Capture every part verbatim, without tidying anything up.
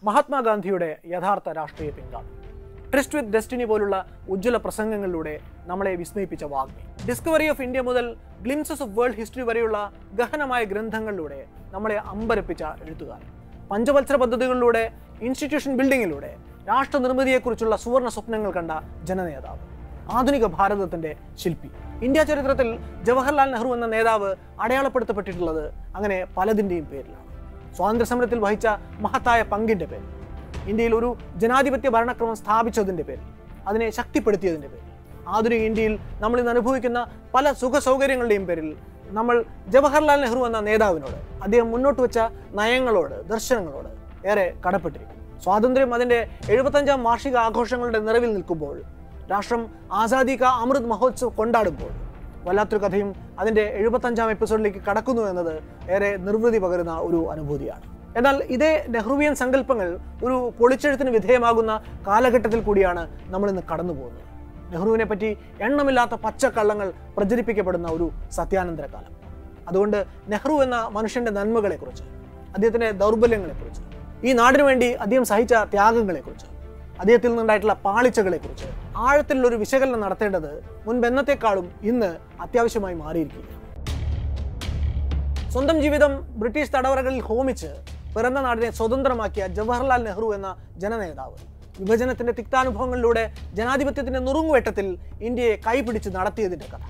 മഹാത്മാഗാന്ധിയുടെ യഥാർത്ഥ രാഷ്ട്രീയ പിൻഗാമി. ട്രിസ്റ്റ് വിത്ത് ഡെസ്റ്റിനി പോലുള്ള ഉജ്ജ്വല പ്രസംഗങ്ങളിലൂടെ നമ്മളെ വിസ്മയിപ്പിച്ച വാഗ്മി. ഡിസ്കവറി ഓഫ് ഇന്ത്യ മുതൽ ഗ്ലിംസസ് ഓഫ് വേൾഡ് ഹിസ്റ്ററി വരെയുള്ള ഗഹനമായ ഗ്രന്ഥങ്ങളിലൂടെ നമ്മളെ അമ്പരപ്പിച്ച എഴുത്തുകാരൻ. പഞ്ചവത്സര പദ്ധതികളിലൂടെ, ഇൻസ്റ്റിറ്റ്യൂഷൻ ബിൽഡിങ്ങിലൂടെ രാഷ്ട്ര നിർമ്മിതിയെക്കുറിച്ചുള്ള സുവർണ സ്വപ്നങ്ങൾ കണ്ട ജനനേതാവ്, ആധുനിക ഭാരതത്തിന്റെ ശില്പി. ഇന്ത്യ ചരിത്രത്തിൽ ജവഹർലാൽ നെഹ്റു എന്ന നേതാവ് അടയാളപ്പെടുത്തപ്പെട്ടിട്ടുള്ളത് അങ്ങനെ പലതിൻ്റെയും പേരിലാണ്. സ്വാതന്ത്ര്യ സമരത്തിൽ വഹിച്ച മഹത്തായ പങ്കിന്റെ പേരിൽ, ഇന്ത്യയിൽ ഒരു ജനാധിപത്യ ഭരണക്രമം സ്ഥാപിച്ചതിന്റെ പേരിൽ, അതിനെ ശക്തിപ്പെടുത്തിയതിന്റെ പേരിൽ, ആധുനിക ഇന്ത്യയിൽ നമ്മൾ ഇന്ന് അനുഭവിക്കുന്ന പല സുഖ സൗകര്യങ്ങളുടെയും പേരിൽ നമ്മൾ ജവഹർലാൽ നെഹ്റു എന്ന നേതാവിനോട്, അദ്ദേഹം മുന്നോട്ട് വെച്ച നയങ്ങളോട്, ദർശനങ്ങളോട് ഏറെ കടപ്പെട്ടിരിക്കും. സ്വാതന്ത്ര്യം അതിൻ്റെ എഴുപത്തഞ്ചാം വാർഷിക ആഘോഷങ്ങളുടെ നിറവിൽ നിൽക്കുമ്പോൾ, രാഷ്ട്രം ആസാദി കാ അമൃത് മഹോത്സവ് കൊണ്ടാടുമ്പോൾ, വല്ലാത്തൊരു കഥയും അതിൻ്റെ എഴുപത്തഞ്ചാം എപ്പിസോഡിലേക്ക് കടക്കുന്നു എന്നത് ഏറെ നിർവൃതി പകരുന്ന ഒരു അനുഭൂതിയാണ്. എന്നാൽ ഇതേ നെഹ്റുവിയൻ സങ്കല്പങ്ങൾ ഒരു പൊളിച്ചെഴുത്തിന് വിധേയമാകുന്ന കാലഘട്ടത്തിൽ കൂടിയാണ് നമ്മളിന്ന് കടന്നു പോകുന്നത്. നെഹ്റുവിനെ പറ്റി എണ്ണമില്ലാത്ത പച്ചക്കള്ളങ്ങൾ പ്രചരിപ്പിക്കപ്പെടുന്ന ഒരു സത്യാനന്തര കാലം. അതുകൊണ്ട് നെഹ്റു എന്ന മനുഷ്യന്റെ നന്മകളെക്കുറിച്ച്, അദ്ദേഹത്തിൻ്റെ ദൗർബല്യങ്ങളെക്കുറിച്ച്, ഈ നാടിനു വേണ്ടി അദ്ദേഹം സഹിച്ച ത്യാഗങ്ങളെക്കുറിച്ച്, അദ്ദേഹത്തിൽ നിന്നുണ്ടായിട്ടുള്ള പാളിച്ചകളെക്കുറിച്ച് ആഴത്തിലുള്ളൊരു വിശകലനം നടത്തേണ്ടത് മുൻപെന്നത്തെക്കാളും ഇന്ന് അത്യാവശ്യമായി മാറിയിരിക്കുകയാണ്. സ്വന്തം ജീവിതം ബ്രിട്ടീഷ് തടവറകളിൽ ഹോമിച്ച് പിറന്ന നാടിനെ സ്വതന്ത്രമാക്കിയ ജവഹർലാൽ നെഹ്റു എന്ന ജനനേതാവ് വിഭജനത്തിന്റെ തിക്താനുഭവങ്ങളിലൂടെ ജനാധിപത്യത്തിന്റെ നുറുങ്ങുവെട്ടത്തിൽ ഇന്ത്യയെ കൈപിടിച്ച് നടത്തിയതിന്റെ കഥ.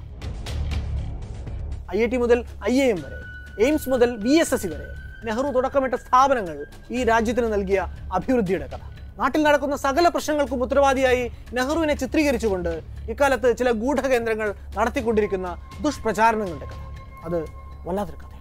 ഐ ഐ ടി മുതൽ ഐ എ എം വരെ, എയിംസ് മുതൽ വി എസ് എസ് സി വരെ നെഹ്റു തുടക്കമിട്ട സ്ഥാപനങ്ങൾ ഈ രാജ്യത്തിന് നൽകിയ അഭിവൃദ്ധിയുടെ കഥ. നാട്ടിൽ നടക്കുന്ന സകല പ്രശ്നങ്ങൾക്കും ഉത്തരവാദിയായി നെഹ്റുവിനെ ചിത്രീകരിച്ചുകൊണ്ട് ഇക്കാലത്ത് ചില ഗൂഢകേന്ദ്രങ്ങൾ നടത്തിക്കൊണ്ടിരിക്കുന്ന ദുഷ്പ്രചാരണങ്ങളുടെ കഥ. അത് വല്ലാത്തൊരു കഥയാണ്.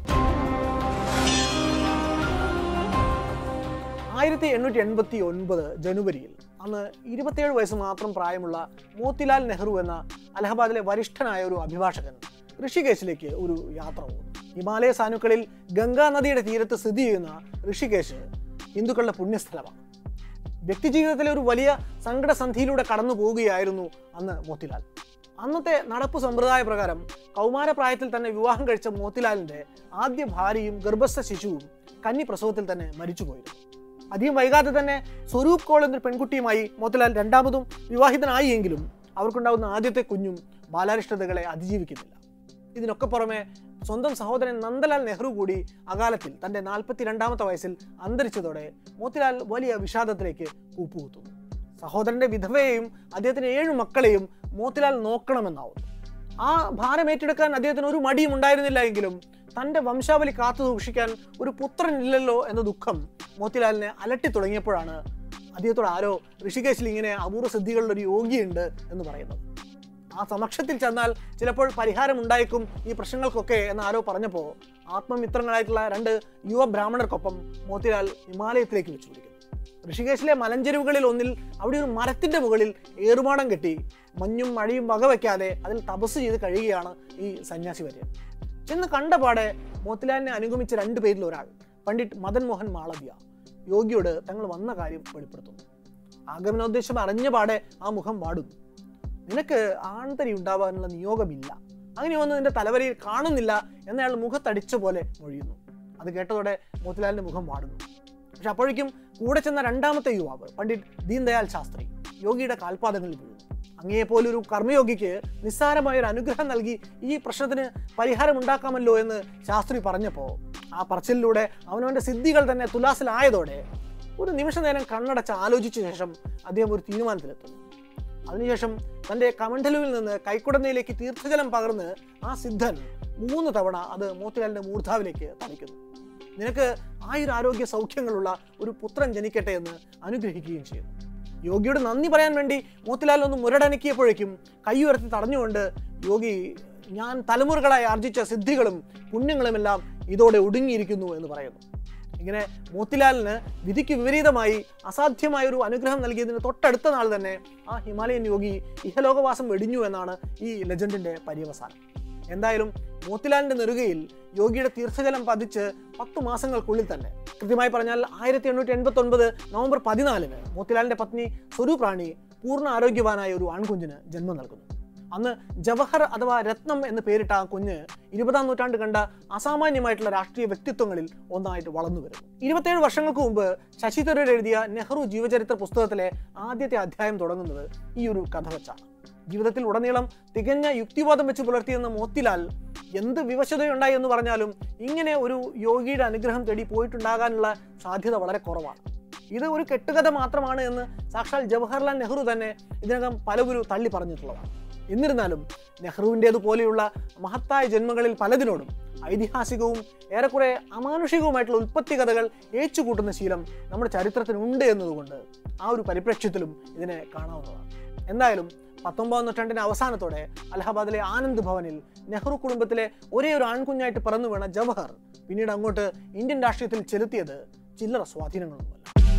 ആയിരത്തി എണ്ണൂറ്റി എൺപത്തി ഒൻപത് ജനുവരിയിൽ അന്ന് ഇരുപത്തിയേഴ് വയസ്സ് മാത്രം പ്രായമുള്ള മോത്തിലാൽ നെഹ്റു എന്ന അലഹബാദിലെ വരിഷ്ഠനായ ഒരു അഭിഭാഷകൻ ഋഷികേശിലേക്ക് ഒരു യാത്ര പോകുന്നു. ഹിമാലയ സാനുക്കളിൽ ഗംഗാ നദിയുടെ തീരത്ത് സ്ഥിതി ചെയ്യുന്ന ഋഷികേശ് ഹിന്ദുക്കളുടെ പുണ്യസ്ഥലമാണ്. വ്യക്തിജീവിതത്തിലെ ഒരു വലിയ സങ്കടസന്ധിയിലൂടെ കടന്നു പോവുകയായിരുന്നു അന്ന് മോത്തിലാൽ. അന്നത്തെ നടപ്പ് സമ്പ്രദായ പ്രകാരം കൗമാരപ്രായത്തിൽ തന്നെ വിവാഹം കഴിച്ച മോത്തിലാലിന്റെ ആദ്യ ഭാര്യയും ഗർഭസ്ഥ ശിശുവും കന്നി പ്രസവത്തിൽ തന്നെ മരിച്ചുപോയിരുന്നു. അധികം വൈകാതെ തന്നെ സ്വരൂപ് കൗൾ എന്നൊരു പെൺകുട്ടിയുമായി മോത്തിലാൽ രണ്ടാമതും വിവാഹിതനായി എങ്കിലും അവർക്കുണ്ടാകുന്ന ആദ്യത്തെ കുഞ്ഞും ബാലാരിഷ്ടതകളെ അതിജീവിക്കുന്നില്ല. ഇതിനൊക്കെ പുറമെ സ്വന്തം സഹോദരൻ നന്ദലാൽ നെഹ്റു കൂടി അകാലത്തിൽ തൻ്റെ നാൽപ്പത്തി രണ്ടാമത്തെ വയസ്സിൽ അന്തരിച്ചതോടെ മോത്തിലാൽ വലിയ വിഷാദത്തിലേക്ക് കൂപ്പുകുത്തുന്നു. സഹോദരന്റെ വിധവയെയും അദ്ദേഹത്തിന് ഏഴു മക്കളെയും മോത്തിലാൽ നോക്കണമെന്നാവുന്നു. ആ ഭാരം ഏറ്റെടുക്കാൻ അദ്ദേഹത്തിന് ഒരു മടിയും ഉണ്ടായിരുന്നില്ല എങ്കിലും തൻ്റെ വംശാവലി കാത്തു സൂക്ഷിക്കാൻ ഒരു പുത്രൻ ഇല്ലല്ലോ എന്ന ദുഃഖം മോത്തിലാലിനെ അലട്ടി തുടങ്ങിയപ്പോഴാണ് അദ്ദേഹത്തോട് ആരോ ഋഷികേശിൽ ഇങ്ങനെ അപൂർവ സിദ്ധികളുടെ ഒരു യോഗിയുണ്ട് എന്ന് പറയുന്നത്. ആ സമക്ഷത്തിൽ ചെന്നാൽ ചിലപ്പോൾ പരിഹാരം ഉണ്ടായേക്കും ഈ പ്രശ്നങ്ങൾക്കൊക്കെ എന്ന് ആരോ പറഞ്ഞപ്പോൾ ആത്മമിത്രങ്ങളായിട്ടുള്ള രണ്ട് യുവ ബ്രാഹ്മണർക്കൊപ്പം മോത്തിലാൽ ഹിമാലയത്തിലേക്ക് വെച്ചു പിടിക്കുന്നു. ഋഷികേശിലെ മലഞ്ചെരുവുകളിൽ ഒന്നിൽ അവിടെ ഒരു മരത്തിന്റെ മുകളിൽ ഏറുമാടം കെട്ടി മഞ്ഞും മഴയും വകവയ്ക്കാതെ അതിൽ തപസ് ചെയ്ത് കഴിയുകയാണ് ഈ സന്യാസി വര്യൻ. ചെന്ന് കണ്ടപാടെ മോത്തിലാലിനെ അനുഗമിച്ച രണ്ടു പേരിൽ ഒരാൾ, പണ്ഡിറ്റ് മദൻ മോഹൻ മാളവ്യ, യോഗിയോട് തങ്ങൾ വന്ന കാര്യം വെളിപ്പെടുത്തുന്നു. ആഗമനോദ്ദേശം അറിഞ്ഞ പാടെ ആ മുഖം വാടുന്നു. നിനക്ക് ആൺതരി ഉണ്ടാവാനുള്ള നിയോഗമില്ല, അങ്ങനെ ഒന്നും നിന്റെ തലവരയിൽ കാണുന്നില്ല എന്നയാൾ മുഖത്തടിച്ച പോലെ മൊഴിയുന്നു. അത് കേട്ടതോടെ മോത്തിലാലിന്റെ മുഖം വാടുന്നു. പക്ഷെ അപ്പോഴേക്കും കൂടെ ചെന്ന രണ്ടാമത്തെ യുവാവ്, പണ്ഡിറ്റ് ദീൻദയാൽ ശാസ്ത്രി, യോഗിയുടെ കാൽപാദങ്ങളിൽ വീഴുന്നു. അങ്ങയെപ്പോലൊരു കർമ്മയോഗിക്ക് നിസ്സാരമായ ഒരു അനുഗ്രഹം നൽകി ഈ പ്രശ്നത്തിന് പരിഹാരം ഉണ്ടാക്കാമല്ലോ എന്ന് ശാസ്ത്രി പറഞ്ഞപ്പോൾ ആ പറച്ചിലൂടെ അവനവൻ്റെ സിദ്ധികൾ തന്നെ തുലാസിലായതോടെ ഒരു നിമിഷ നേരം കണ്ണടച്ച് ആലോചിച്ച ശേഷം അദ്ദേഹം ഒരു തീരുമാനത്തിലെത്തുന്നു. അതിനുശേഷം തൻ്റെ കമണ്ഡലുവിൽ നിന്ന് കൈക്കുടന്നയിലേക്ക് തീർത്ഥജലം പകർന്ന് ആ സിദ്ധൻ മൂന്ന് തവണ അത് മോത്തിലാലിൻ്റെ മൂർധാവിലേക്ക് തളിക്കുന്നു. നിനക്ക് ആയുരാരോഗ്യ സൗഖ്യങ്ങളുള്ള ഒരു പുത്രൻ ജനിക്കട്ടെ എന്ന് അനുഗ്രഹിക്കുകയും ചെയ്യുന്നു. യോഗിയോട് നന്ദി പറയാൻ വേണ്ടി മോത്തിലാൽ ഒന്ന് മുരടനക്കിയപ്പോഴേക്കും കൈയുയർത്തി തടഞ്ഞുകൊണ്ട് യോഗി, ഞാൻ തലമുറകളായി ആർജിച്ച സിദ്ധികളും പുണ്യങ്ങളുമെല്ലാം ഇതോടെ ഒടുങ്ങിയിരിക്കുന്നു എന്ന് പറയുന്നു. ഇങ്ങനെ മോത്തിലാലിന് വിധിക്ക് വിപരീതമായി അസാധ്യമായ ഒരു അനുഗ്രഹം നൽകിയതിന് തൊട്ടടുത്ത നാൾ തന്നെ ആ ഹിമാലയൻ യോഗി ഇഹലോകവാസം വെടിഞ്ഞു എന്നാണ് ഈ ലെജൻഡിന്റെ പര്യവസാനം. എന്തായാലും മോത്തിലാലിന്റെ നെറുകയിൽ യോഗിയുടെ തീർത്ഥജലം പതിച്ച് പത്തു മാസങ്ങൾക്കുള്ളിൽ തന്നെ, കൃത്യമായി പറഞ്ഞാൽ ആയിരത്തി എണ്ണൂറ്റി എൺപത്തി ഒൻപത് നവംബർ പതിനാലിന് മോത്തിലാലിന്റെ പത്നി സ്വരൂപ് റാണി പൂർണ്ണ ആരോഗ്യവാനായ ഒരു ആൺകുഞ്ഞിന് ജന്മം നൽകുന്നു. അന്ന് ജവഹർ അഥവാ രത്നം എന്ന് പേരിട്ട ആ കുഞ്ഞ് ഇരുപതാം നൂറ്റാണ്ട് കണ്ട അസാമാന്യമായിട്ടുള്ള രാഷ്ട്രീയ വ്യക്തിത്വങ്ങളിൽ ഒന്നായിട്ട് വളർന്നു വരുന്നു. ഇരുപത്തേഴ് വർഷങ്ങൾക്ക് മുമ്പ് ശശി തരൂർ എഴുതിയ നെഹ്റു ജീവചരിത്ര പുസ്തകത്തിലെ ആദ്യത്തെ അധ്യായം തുടങ്ങുന്നത് ഈ ഒരു കഥ വെച്ചാണ്. ജീവിതത്തിൽ ഉടനീളം തികഞ്ഞ യുക്തിവാദം വെച്ച് പുലർത്തിയെന്ന മോത്തിലാൽ എന്ത് വിവശതയുണ്ടായി എന്ന് പറഞ്ഞാലും ഇങ്ങനെ ഒരു യോഗിയുടെ അനുഗ്രഹം തേടി പോയിട്ടുണ്ടാകാനുള്ള സാധ്യത വളരെ കുറവാണ്. ഇത് ഒരു കെട്ടുകഥ മാത്രമാണ് എന്ന് സാക്ഷാൽ ജവഹർലാൽ നെഹ്റു തന്നെ ഇതിനകം പലവരും തള്ളി പറഞ്ഞിട്ടുള്ളതാണ്. എന്നിരുന്നാലും നെഹ്റുവിൻ്റേതുപോലെയുള്ള മഹത്തായ ജന്മങ്ങളിൽ പലതിനോടും ഐതിഹാസികവും ഏറെക്കുറെ അമാനുഷികവുമായിട്ടുള്ള ഉൽപ്പത്തി കഥകൾ ഏച്ചുകൂട്ടുന്ന ശീലം നമ്മുടെ ചരിത്രത്തിനുണ്ട് എന്നതുകൊണ്ട് ആ ഒരു പരിപ്രേക്ഷ്യത്തിലും ഇതിനെ കാണാവുന്നതാണ്. എന്തായാലും പത്തൊമ്പതാം നൂറ്റാണ്ടിന്റെ അവസാനത്തോടെ അലഹബാദിലെ ആനന്ദ് ഭവനിൽ നെഹ്റു കുടുംബത്തിലെ ഒരേ ഒരു ആൺകുഞ്ഞായിട്ട് പിറന്നു വീണ ജവഹർ പിന്നീട് അങ്ങോട്ട് ഇന്ത്യൻ രാഷ്ട്രീയത്തിൽ ചെലുത്തിയത് ചില്ലറ സ്വാധീനങ്ങളൊന്നുമല്ല.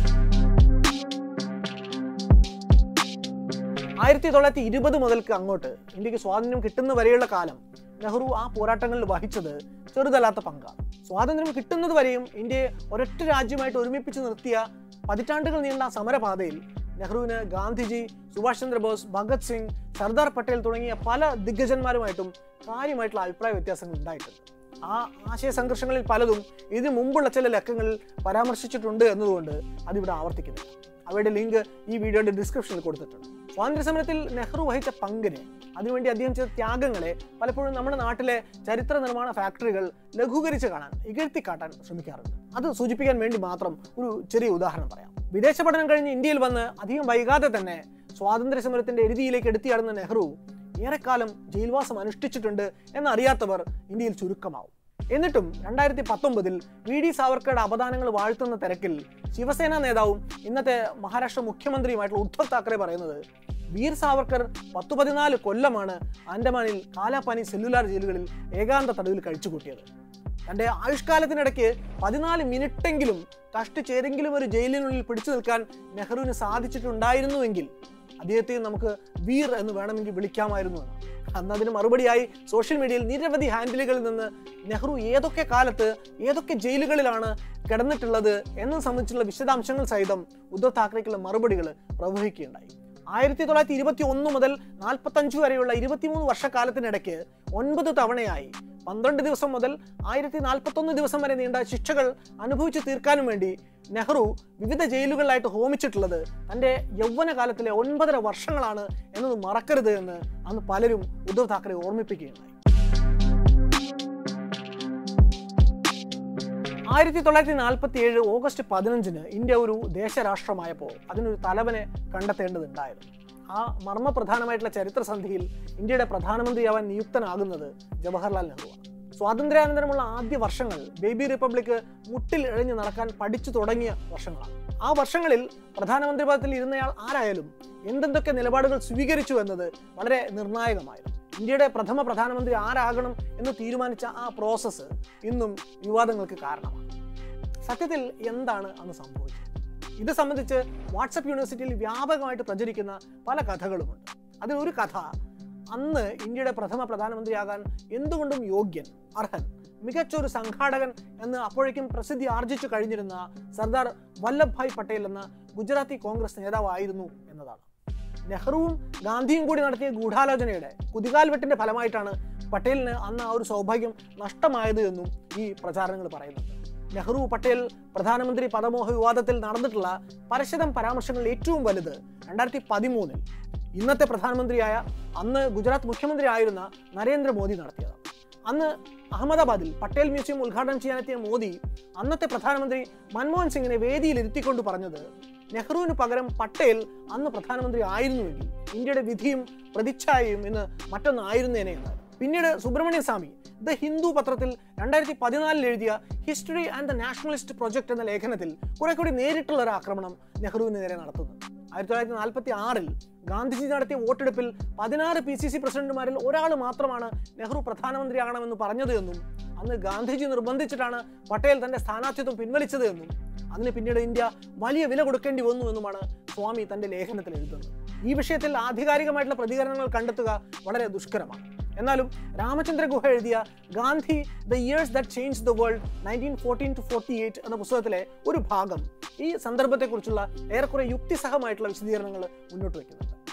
ആയിരത്തി തൊള്ളായിരത്തി ഇരുപത് മുതൽക്ക് അങ്ങോട്ട് ഇന്ത്യക്ക് സ്വാതന്ത്ര്യം കിട്ടുന്ന വരെയുള്ള കാലം നെഹ്റു ആ പോരാട്ടങ്ങളിൽ വഹിച്ചത് ചെറുതല്ലാത്ത പങ്കാണ്. സ്വാതന്ത്ര്യം കിട്ടുന്നത് വരെയും ഇന്ത്യയെ ഒരൊറ്റ രാജ്യമായിട്ട് ഒരുമിപ്പിച്ച് നിർത്തിയ പതിറ്റാണ്ടുകൾ നീണ്ട സമരപാതയിൽ നെഹ്റുവിന് ഗാന്ധിജി, സുഭാഷ് ചന്ദ്രബോസ്, ഭഗത് സിംഗ്, സർദാർ പട്ടേൽ തുടങ്ങിയ പല ദിഗ്ഗജന്മാരുമായിട്ടും കാര്യമായിട്ടുള്ള അഭിപ്രായ വ്യത്യാസങ്ങൾ ഉണ്ടായിട്ടുണ്ട്. ആ ആശയ സംഘർഷങ്ങളിൽ പലതും ഇതിനു മുമ്പുള്ള ചില ലക്കങ്ങളിൽ പരാമർശിച്ചിട്ടുണ്ട് എന്നതുകൊണ്ട് അതിവിടെ ആവർത്തിക്കുന്നില്ല. അവയുടെ ലിങ്ക് ഈ വീഡിയോയുടെ ഡിസ്ക്രിപ്ഷനിൽ കൊടുത്തിട്ടുണ്ട്. സ്വാതന്ത്ര്യ സമരത്തിൽ നെഹ്റു വഹിച്ച പങ്കിനെ, അതിനുവേണ്ടി അദ്ദേഹം ചെയ്ത ത്യാഗങ്ങളെ പലപ്പോഴും നമ്മുടെ നാട്ടിലെ ചരിത്ര നിർമ്മാണ ഫാക്ടറികൾ ലഘൂകരിച്ച് കാണാൻ, ഇകഴ്ത്തി കാട്ടാൻ ശ്രമിക്കാറുണ്ട്. അത് സൂചിപ്പിക്കാൻ വേണ്ടി മാത്രം ഒരു ചെറിയ ഉദാഹരണം പറയാം. വിദേശ പഠനം കഴിഞ്ഞ് ഇന്ത്യയിൽ വന്ന് അധികം വൈകാതെ തന്നെ സ്വാതന്ത്ര്യ സമരത്തിന്റെ എരുതിയിലേക്ക് എടുത്തിയാടുന്ന നെഹ്റു ഏറെക്കാലം ജയിൽവാസം അനുഷ്ഠിച്ചിട്ടുണ്ട് എന്നറിയാത്തവർ ഇന്ത്യയിൽ ചുരുക്കമാവും. എന്നിട്ടും രണ്ടായിരത്തി പത്തൊമ്പതിൽ വി ഡി സാവർക്കറുടെ അപദാനങ്ങൾ വാഴ്ത്തുന്ന തിരക്കിൽ ശിവസേന നേതാവും ഇന്നത്തെ മഹാരാഷ്ട്ര മുഖ്യമന്ത്രിയുമായിട്ടുള്ള ഉദ്ധവ് താക്കറെ പറയുന്നത് വീർ സാവർക്കർ പത്തു പതിനാല് കൊല്ലമാണ് ആൻഡമാനിൽ കാലാപാനി സെല്ലുലാർ ജയിലുകളിൽ ഏകാന്ത തടവിൽ കഴിച്ചുകൂട്ടിയത്. തൻ്റെ ആയുഷ്കാലത്തിനിടയ്ക്ക് പതിനാല് മിനിറ്റെങ്കിലും കഷ്ടിച്ചേതെങ്കിലും ഒരു ജയിലിനുള്ളിൽ പിടിച്ചു നിൽക്കാൻ നെഹ്റുവിന് സാധിച്ചിട്ടുണ്ടായിരുന്നുവെങ്കിൽ അദ്ദേഹത്തെ നമുക്ക് വീർ എന്ന് വേണമെങ്കിൽ വിളിക്കാമായിരുന്നു. അന്ന് അതിന് മറുപടിയായി സോഷ്യൽ മീഡിയയിൽ നിരവധി ഹാൻഡിലുകളിൽ നിന്ന് നെഹ്റു ഏതൊക്കെ കാലത്ത് ഏതൊക്കെ ജയിലുകളിലാണ് കിടന്നിട്ടുള്ളത് എന്നത് സംബന്ധിച്ചുള്ള വിശദാംശങ്ങൾ സഹിതം ഉദ്ധവ് താക്കറേക്കുള്ള മറുപടികൾ പ്രവഹിക്കുകയുണ്ടായി. ആയിരത്തി തൊള്ളായിരത്തി ഇരുപത്തി ഒന്ന് മുതൽ നാൽപ്പത്തഞ്ച് വരെയുള്ള ഇരുപത്തിമൂന്ന് വർഷക്കാലത്തിനിടയ്ക്ക് ഒൻപത് തവണയായി പന്ത്രണ്ട് ദിവസം മുതൽ ആയിരത്തി നാൽപ്പത്തൊന്ന് ദിവസം വരെ നീണ്ട ശിക്ഷകൾ അനുഭവിച്ചു തീർക്കാനും വേണ്ടി നെഹ്റു വിവിധ ജയിലുകളിലായിട്ട് ഹോമിച്ചിട്ടുള്ളത് തൻ്റെ യൗവനകാലത്തിലെ ഒൻപതര വർഷങ്ങളാണ് എന്നത് മറക്കരുത് എന്ന് അന്ന് പലരും ഉദ്ധവ് താക്കറെ ഓർമ്മിപ്പിക്കുകയുണ്ടായി. ആയിരത്തി തൊള്ളായിരത്തി നാൽപ്പത്തി ഏഴ് ഓഗസ്റ്റ് പതിനഞ്ചിന് ഇന്ത്യ ഒരു ദേശരാഷ്ട്രമായപ്പോൾ അതിനൊരു തലവനെ കണ്ടെത്തേണ്ടതുണ്ടായിരുന്നു. ആ മർമ്മപ്രധാനമായിട്ടുള്ള ചരിത്രസന്ധിയിൽ ഇന്ത്യയുടെ പ്രധാനമന്ത്രിയാവാൻ നിയുക്തനാകുന്നത് ജവഹർലാൽ നെഹ്റുവാണ്. സ്വാതന്ത്ര്യാനന്തരമുള്ള ആദ്യ വർഷങ്ങൾ ബേബി റിപ്പബ്ലിക് മുട്ടിൽ ഇഴഞ്ഞു നടക്കാൻ പഠിച്ചു തുടങ്ങിയ വർഷങ്ങളാണ്. ആ വർഷങ്ങളിൽ പ്രധാനമന്ത്രി പദത്തിൽ ഇരുന്നയാൾ ആരായാലും എന്തെന്തൊക്കെ നിലപാടുകൾ സ്വീകരിച്ചു എന്നത് വളരെ നിർണായകമായിരുന്നു. ഇന്ത്യയുടെ പ്രഥമ പ്രധാനമന്ത്രി ആരാകണം എന്ന് തീരുമാനിച്ച ആ പ്രോസസ്സ് ഇന്നും വിവാദങ്ങൾക്ക് കാരണമാണ്. സത്യത്തിൽ എന്താണ് അന്ന് സംഭവിച്ചത്? ഇത് സംബന്ധിച്ച് വാട്സപ്പ് യൂണിവേഴ്സിറ്റിയിൽ വ്യാപകമായിട്ട് പ്രചരിക്കുന്ന പല കഥകളുമുണ്ട്. അതിലൊരു കഥ, അന്ന് ഇന്ത്യയുടെ പ്രഥമ പ്രധാനമന്ത്രിയാകാൻ എന്തുകൊണ്ടും യോഗ്യൻ, അർഹൻ, മികച്ചൊരു സംഘാടകൻ എന്ന് അപ്പോഴേക്കും പ്രസിദ്ധി ആർജിച്ചു കഴിഞ്ഞിരുന്ന സർദാർ വല്ലഭ്ഭായ് പട്ടേൽ എന്ന ഗുജറാത്തി കോൺഗ്രസ് നേതാവായിരുന്നു എന്നതാണ്. നെഹ്റുവും ഗാന്ധിയും കൂടി നടത്തിയ ഗൂഢാലോചനയുടെ കുതികാൽവെട്ടിന്റെ ഫലമായിട്ടാണ് പട്ടേലിന് അന്ന് ആ ഒരു സൗഭാഗ്യം നഷ്ടമായത് എന്നും ഈ പ്രചാരണങ്ങൾ പറയുന്നുണ്ട്. നെഹ്റു പട്ടേൽ പ്രധാനമന്ത്രി പദമോഹ വിവാദത്തിൽ നടന്നിട്ടുള്ള പരശതം പരാമർശങ്ങളിൽ ഏറ്റവും വലുത് രണ്ടായിരത്തി പതിമൂന്നിൽ ഇന്നത്തെ പ്രധാനമന്ത്രിയായ അന്ന് ഗുജറാത്ത് മുഖ്യമന്ത്രി ആയിരുന്ന നരേന്ദ്രമോദി നടത്തിയതാണ്. അന്ന് അഹമ്മദാബാദിൽ പട്ടേൽ മ്യൂസിയം ഉദ്ഘാടനം ചെയ്യാനെത്തിയ മോദി അന്നത്തെ പ്രധാനമന്ത്രി മൻമോഹൻ സിംഗിനെ വേദിയിൽ ഇരുത്തിക്കൊണ്ട് പറഞ്ഞത് നെഹ്റുവിന് പകരം പട്ടേൽ അന്ന് പ്രധാനമന്ത്രി ആയിരുന്നുവെങ്കിൽ ഇന്ത്യയുടെ വിധിയും പ്രതിച്ഛായയും ഇന്ന് മറ്റൊന്നായിരുന്നേനെ എന്നാണ്. പിന്നീട് സുബ്രഹ്മണ്യ സ്വാമി ദ ഹിന്ദു പത്രത്തിൽ രണ്ടായിരത്തി പതിനാലിൽ എഴുതിയ history and the nationalist project എന്ന ലേഖനത്തിൽ കുറെ കൂടി നേരിട്ടുള്ള ഒരു ആക്രമണം നെഹ്റുവിന് നേരെ നടത്തുന്നു. ആയിരത്തി തൊള്ളായിരത്തി നാൽപ്പത്തി ആറിൽ ഗാന്ധിജി നടത്തിയ വോട്ടെടുപ്പിൽ പതിനാറ് പി സി സി പ്രസിഡന്റുമാരിൽ ഒരാൾ മാത്രമാണ് നെഹ്റു പ്രധാനമന്ത്രിയാകണമെന്ന് പറഞ്ഞത് എന്നും അന്ന് ഗാന്ധിജി നിർബന്ധിച്ചിട്ടാണ് പട്ടേൽ തന്റെ സ്ഥാനാർത്ഥിത്വം പിൻവലിച്ചത് എന്നും അതിന് പിന്നീട് ഇന്ത്യ വലിയ വില കൊടുക്കേണ്ടി വന്നു എന്നുമാണ് സ്വാമി തന്റെ ലേഖനത്തിൽ എഴുതുന്നത്. ഈ വിഷയത്തിൽ ആധികാരികമായിട്ടുള്ള പ്രതികരണങ്ങൾ കണ്ടെത്തുക വളരെ ദുഷ്കരമാണ്. എന്നാലും രാമചന്ദ്ര ഗുഹ എഴുതിയ Gandhi the years that change the world nineteen fourteen to forty eight എന്ന പുസ്തകത്തിലെ ഒരു ഭാഗം ഈ സന്ദർഭത്തെക്കുറിച്ചുള്ള ഏറെക്കുറെ യുക്തിസഹമായിട്ടുള്ള വിശദീകരണങ്ങൾ മുന്നോട്ട് വയ്ക്കുന്നുണ്ട്.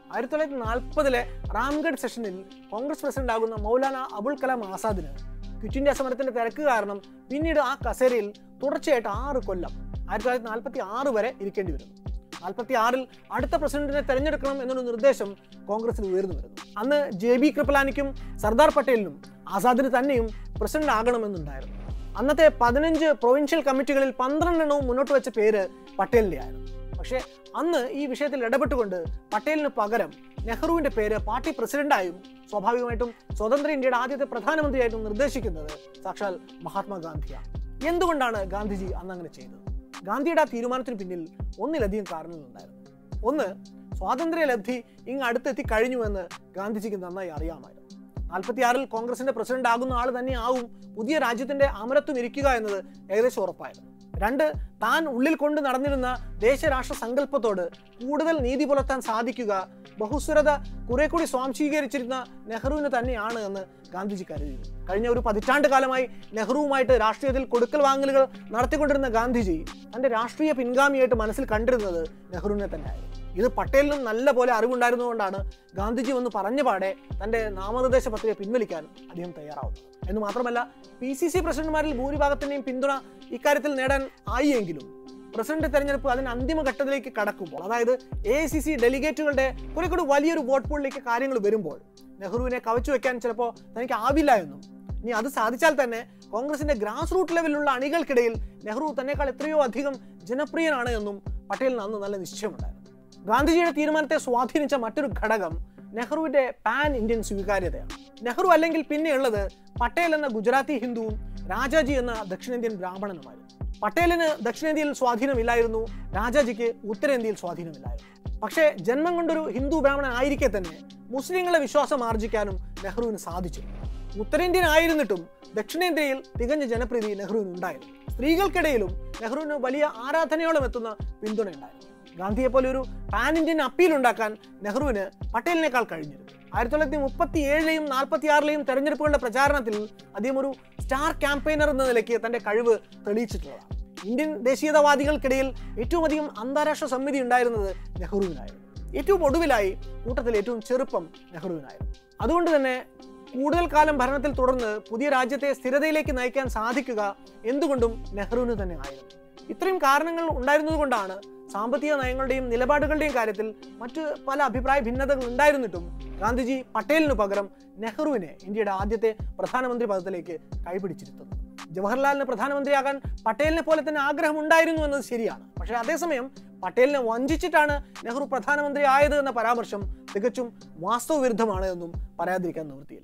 ആയിരത്തി തൊള്ളായിരത്തി നാൽപ്പതിലെ റാംഗഡ് സെഷനിൽ കോൺഗ്രസ് പ്രസിഡന്റ് ആകുന്ന മൗലാന അബുൽ കലാം ആസാദിന് ക്വിറ്റ് ഇന്ത്യ സമരത്തിന്റെ തിരക്ക് കാരണം പിന്നീട് ആ കസേരയിൽ തുടർച്ചയായിട്ട് ആറ് കൊല്ലം ആയിരത്തി തൊള്ളായിരത്തി നാൽപ്പത്തി ആറ് വരെ ഇരിക്കേണ്ടി വരുന്നു. നാൽപ്പത്തി ആറിൽ അടുത്ത പ്രസിഡന്റിനെ തെരഞ്ഞെടുക്കണം എന്നൊരു നിർദ്ദേശം കോൺഗ്രസിൽ ഉയർന്നു വരുന്നു. അന്ന് ജെ ബി കൃപലാനിക്കും സർദാർ പട്ടേലിനും ആസാദിന് തന്നെയും പ്രസിഡന്റ് ആകണമെന്നുണ്ടായിരുന്നു. അന്നത്തെ പതിനഞ്ച് പ്രൊവിൻഷ്യൽ കമ്മിറ്റികളിൽ പന്ത്രണ്ടെണ്ണവും മുന്നോട്ട് വെച്ച പേര് പട്ടേലിന്റെ ആയിരുന്നു. പക്ഷേ അന്ന് ഈ വിഷയത്തിൽ ഇടപെട്ടുകൊണ്ട് പട്ടേലിന് പകരം നെഹ്റുവിന്റെ പേര് പാർട്ടി പ്രസിഡന്റായും സ്വാഭാവികമായിട്ടും സ്വതന്ത്ര ഇന്ത്യയുടെ ആദ്യത്തെ പ്രധാനമന്ത്രിയായിട്ടും നിർദ്ദേശിക്കുന്നത് സാക്ഷാൽ മഹാത്മാഗാന്ധിയാണ്. എന്തുകൊണ്ടാണ് ഗാന്ധിജി അന്ന് അങ്ങനെ ചെയ്തത്? ഗാന്ധിയുടെ ആ തീരുമാനത്തിന് പിന്നിൽ ഒന്നിലധികം കാരണങ്ങളുണ്ടായിരുന്നു. ഒന്ന്, സ്വാതന്ത്ര്യ ലബ്ധി ഇങ്ങ് അടുത്തെത്തി കഴിഞ്ഞുവെന്ന് ഗാന്ധിജിക്ക് നന്നായി അറിയാമായിരുന്നു. നാൽപ്പത്തിയാറിൽ കോൺഗ്രസിന്റെ പ്രസിഡന്റ് ആകുന്ന ആൾ തന്നെ ആവും പുതിയ രാജ്യത്തിന്റെ അമരത്വം ഇരിക്കുക എന്നത് ഏകദേശം ഉറപ്പായിരുന്നു. രണ്ട്, താൻ ഉള്ളിൽ കൊണ്ട് നടന്നിരുന്ന ദേശരാഷ്ട്ര സങ്കല്പത്തോട് കൂടുതൽ നീതി പുലർത്താൻ സാധിക്കുക ബഹുസ്വരത കുറെ കൂടി സ്വാംശീകരിച്ചിരുന്ന നെഹ്റുവിന് തന്നെയാണ് എന്ന് ഗാന്ധിജി കരുതിയിരുന്നു. കഴിഞ്ഞ ഒരു പതിറ്റാണ്ട് കാലമായി നെഹ്റുവുമായിട്ട് രാഷ്ട്രീയത്തിൽ കൊടുക്കൽ വാങ്ങലുകൾ നടത്തിക്കൊണ്ടിരുന്ന ഗാന്ധിജി തന്റെ രാഷ്ട്രീയ പിൻഗാമിയായിട്ട് മനസ്സിൽ കണ്ടിരുന്നത് നെഹ്റുവിനെ തന്നെയായിരുന്നു. ഇത് പട്ടേലിനും നല്ല പോലെ അറിവുണ്ടായിരുന്നുകൊണ്ടാണ് ഗാന്ധിജി ഒന്ന് പറഞ്ഞ പാടെ തന്റെ നാമനിർദ്ദേശ പത്രിക പിൻവലിക്കാൻ അദ്ദേഹം തയ്യാറാവുന്നത്. എന്ന് മാത്രമല്ല, പി സി സി പ്രസിഡന്റുമാരിൽ ഭൂരിഭാഗത്തിന്റെയും പിന്തുണ ഇക്കാര്യത്തിൽ നേടാൻ ആയെങ്കിലും പ്രസിഡന്റ് തെരഞ്ഞെടുപ്പ് അതിന് അന്തിമ ഘട്ടത്തിലേക്ക് കടക്കുമ്പോൾ, അതായത് എ ഐ സി സി ഡെലിഗേറ്റുകളുടെ കുറെ കൂടി വലിയൊരു വോട്ട് പൂളിലേക്ക് കാര്യങ്ങൾ വരുമ്പോൾ നെഹ്റുവിനെ കവച്ചു വെക്കാൻ ചിലപ്പോൾ തനിക്ക് ആവില്ല എന്നും, ഇനി അത് സാധിച്ചാൽ തന്നെ കോൺഗ്രസിന്റെ ഗ്രാസ് റൂട്ട് ലെവലിലുള്ള അണികൾക്കിടയിൽ നെഹ്റു തന്നെക്കാൾ എത്രയോ അധികം ജനപ്രിയനാണ് എന്നും പട്ടേലിന് അന്ന് നല്ല നിശ്ചയമുണ്ടായിരുന്നു. ഗാന്ധിജിയുടെ തീരുമാനത്തെ സ്വാധീനിച്ച മറ്റൊരു ഘടകം നെഹ്റുവിന്റെ പാൻ ഇന്ത്യൻ സ്വീകാര്യതയാണ്. നെഹ്റു അല്ലെങ്കിൽ പിന്നെയുള്ളത് പട്ടേൽ എന്ന ഗുജറാത്തി ഹിന്ദുവും രാജാജി എന്ന ദക്ഷിണേന്ത്യൻ ബ്രാഹ്മണനുമായിരുന്നു. പട്ടേലിന് ദക്ഷിണേന്ത്യയിൽ സ്വാധീനമില്ലായിരുന്നു, രാജാജിക്ക് ഉത്തരേന്ത്യയിൽ സ്വാധീനമില്ലായിരുന്നു. പക്ഷേ ജന്മം കൊണ്ടൊരു ഹിന്ദു ബ്രാഹ്മണൻ ആയിരിക്കെ തന്നെ മുസ്ലിങ്ങളെ വിശ്വാസം ആർജിക്കാനും നെഹ്റുവിന് സാധിച്ചു. ഉത്തരേന്ത്യൻ ആയിരുന്നിട്ടും ദക്ഷിണേന്ത്യയിൽ തികഞ്ഞ ജനപ്രീതി നെഹ്റുവിന് ഉണ്ടായിരുന്നു. സ്ത്രീകൾക്കിടയിലും നെഹ്റുവിന് വലിയ ആരാധനയോളം എത്തുന്ന പിന്തുണയുണ്ടായിരുന്നു. ഗാന്ധിയെ പോലെ ഒരു പാൻ ഇന്ത്യൻ അപ്പീൽ ഉണ്ടാക്കാൻ നെഹ്റുവിന് പട്ടേലിനേക്കാൾ കഴിഞ്ഞിരുന്നു. ആയിരത്തി തൊള്ളായിരത്തി മുപ്പത്തി ഏഴിലെയും നാൽപ്പത്തി ആറിലെയും തെരഞ്ഞെടുപ്പുകളുടെ പ്രചാരണത്തിൽ അദ്ദേഹം ഒരു സ്റ്റാർ ക്യാമ്പയിനർ എന്ന നിലയ്ക്ക് തന്റെ കഴിവ് തെളിയിച്ചിട്ടുള്ളതാണ്. ഇന്ത്യൻ ദേശീയതാവാദികൾക്കിടയിൽ ഏറ്റവും അധികം അന്താരാഷ്ട്ര സമിതി ഉണ്ടായിരുന്നത് നെഹ്റുവിനായിരുന്നു. ഏറ്റവും ഒടുവിലായി കൂട്ടത്തിൽ ഏറ്റവും ചെറുപ്പം നെഹ്റുവിനായിരുന്നു. അതുകൊണ്ട് തന്നെ കൂടുതൽ കാലം ഭരണത്തിൽ തുടർന്ന് പുതിയ രാജ്യത്തെ സ്ഥിരതയിലേക്ക് നയിക്കാൻ സാധിക്കുക എന്തുകൊണ്ടും നെഹ്റുവിന് തന്നെ ആയിരുന്നു. ഇത്രയും കാരണങ്ങൾ ഉണ്ടായിരുന്നതുകൊണ്ടാണ് സാമ്പത്തിക നയങ്ങളുടെയും നിലപാടുകളുടെയും കാര്യത്തിൽ മറ്റ് പല അഭിപ്രായ ഭിന്നതകൾ ഉണ്ടായിരുന്നിട്ടും ഗാന്ധിജി പട്ടേലിനു പകരം നെഹ്റുവിനെ ഇന്ത്യയുടെ ആദ്യത്തെ പ്രധാനമന്ത്രി പദത്തിലേക്ക് കൈപിടിച്ചിരുത്തുന്നത്. ജവഹർലാലിന് പ്രധാനമന്ത്രിയാകാൻ പട്ടേലിനെ പോലെ തന്നെ ആഗ്രഹം ഉണ്ടായിരുന്നു എന്നത് ശരിയാണ്. പക്ഷേ അതേസമയം പട്ടേലിനെ വഞ്ചിച്ചിട്ടാണ് നെഹ്റു പ്രധാനമന്ത്രി ആയത് എന്ന പരാമർശം തികച്ചും വാസ്തവവിരുദ്ധമാണ് എന്നും പറയാതിരിക്കാൻ നിവൃത്തിയില്ല.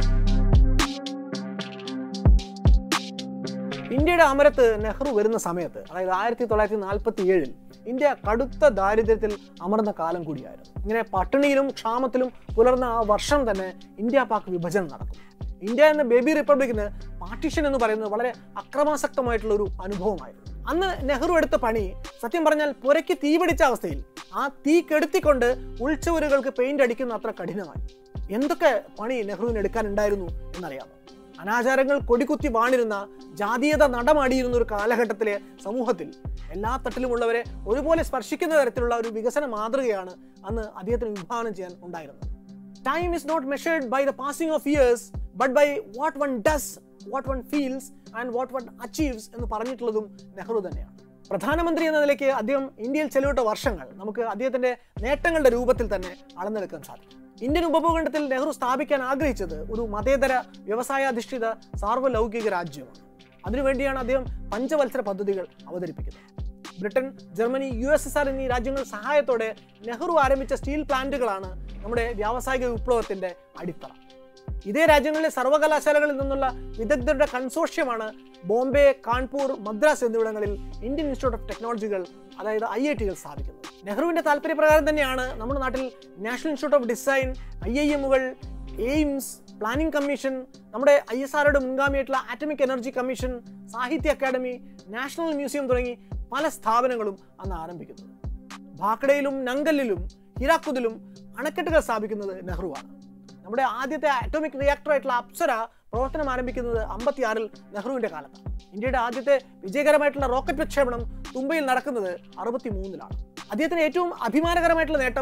ഇന്ത്യയുടെ അമരത്ത് നെഹ്റു വരുന്ന സമയത്ത്, അതായത് ആയിരത്തി തൊള്ളായിരത്തി നാൽപ്പത്തി ഏഴിൽ ഇന്ത്യ കടുത്ത ദാരിദ്ര്യത്തിൽ അമർന്ന കാലം കൂടിയായിരുന്നു. ഇങ്ങനെ പട്ടിണിയിലും ക്ഷാമത്തിലും പുലർന്ന ആ വർഷം തന്നെ ഇന്ത്യ പാക് വിഭജനം നടക്കും. ഇന്ത്യ എന്ന ബേബി റിപ്പബ്ലിക്കിന് പാർട്ടീഷൻ എന്ന് പറയുന്നത് വളരെ അക്രമാസക്തമായിട്ടുള്ള ഒരു അനുഭവമായിരുന്നു. അന്ന് നെഹ്റു എടുത്ത പണി സത്യം പറഞ്ഞാൽ പുരയ്ക്ക് തീ പിടിച്ച അവസ്ഥയിൽ ആ തീ കെടുത്തിക്കൊണ്ട് ഉൾച്ചുവരുകൾക്ക് പെയിന്റ് അടിക്കുന്ന അത്ര കഠിനമായി. എന്തൊക്കെ പണി നെഹ്റുവിന് എടുക്കാനുണ്ടായിരുന്നു എന്നറിയാമോ? അനാചാരങ്ങൾ കൊടികുത്തി വാണിരുന്ന, ജാതീയത നടമാടിയിരുന്ന ഒരു കാലഘട്ടത്തിലെ സമൂഹത്തിൽ എല്ലാ തട്ടിലുമുള്ളവരെ ഒരുപോലെ സ്പർശിക്കുന്ന തരത്തിലുള്ള ഒരു വികസന മാതൃകയാണ് അന്ന് അദ്ദേഹത്തിന് വിഭാവനം ചെയ്യാൻ ഉണ്ടായിരുന്നത്. Time is not measured by the passing of years, but by what one does, what one feels and what one achieves എന്ന് പറഞ്ഞിട്ടുള്ളതും നെഹ്റു തന്നെയാണ്. പ്രധാനമന്ത്രി എന്ന നിലയ്ക്ക് അദ്ദേഹം ഇന്ത്യയിൽ ചെലവിട്ട വർഷങ്ങൾ നമുക്ക് അദ്ദേഹത്തിന്റെ നേട്ടങ്ങളുടെ രൂപത്തിൽ തന്നെ അളന്നെടുക്കാൻ സാധിക്കും. ഇന്ത്യൻ ഉപഭൂഖണ്ഡത്തിൽ നെഹ്റു സ്ഥാപിക്കാൻ ആഗ്രഹിച്ചത് ഒരു മതേതര വ്യവസായാധിഷ്ഠിത സാർവലൗകിക രാജ്യമാണ്. അതിനുവേണ്ടിയാണ് അദ്ദേഹം പഞ്ചവത്സര പദ്ധതികൾ അവതരിപ്പിക്കുന്നത്. Britain, Germany, U S S R എന്നീ രാജ്യങ്ങൾ സഹായത്തോടെ നെഹ്റു ആരംഭിച്ച സ്റ്റീൽ പ്ലാന്റുകളാണ് നമ്മുടെ വ്യാവസായിക വിപ്ലവത്തിന്റെ അടിത്തറ. ഇതേ രാജ്യങ്ങളിലെ സർവകലാശാലകളിൽ നിന്നുള്ള വിദഗ്ധരുടെ കൺസോർഷ്യമാണ് ബോംബെ, കാൺപൂർ, മദ്രാസ് എന്നിവിടങ്ങളിൽ ഇന്ത്യൻ ഇൻസ്റ്റിറ്റ്യൂട്ട് ഓഫ് ടെക്നോളജികൾ, അതായത് ഐ ഐ ടികൾ സ്ഥാപിക്കുന്നത്. നെഹ്റുവിന്റെ താല്പര്യപ്രകാരം തന്നെയാണ് നമ്മുടെ നാട്ടിൽ national institute of design, I I എമ്മുകൾ, എയിംസ്, പ്ലാനിംഗ് കമ്മീഷൻ, നമ്മുടെ ഐ എസ് ആറുടെ മുൻഗാമിയായിട്ടുള്ള atomic energy commission, Sahitya Akademi, national museum തുടങ്ങി പല സ്ഥാപനങ്ങളും അന്ന് ആരംഭിക്കുന്നത്. ഭാക്കഡയിലും നങ്കലിലും ഹിരാക്കുദിലും അണക്കെട്ടുകൾ സ്ഥാപിക്കുന്നത് നെഹ്റുവാണ്. നമ്മുടെ ആദ്യത്തെ ആറ്റോമിക് റിയാക്ടറായിട്ടുള്ള അപ്സര പ്രവർത്തനം ആരംഭിക്കുന്നത് അമ്പത്തിയാറിൽ നെഹ്റുവിന്റെ കാലത്താണ്. ഇന്ത്യയുടെ ആദ്യത്തെ വിജയകരമായിട്ടുള്ള റോക്കറ്റ് വിക്ഷേപണം തുമ്പയിൽ നടക്കുന്നത് അറുപത്തി മൂന്നിലാണ്. അദ്ദേഹത്തിന് ഏറ്റവും അഭിമാനകരമായിട്ടുള്ള നേട്ടം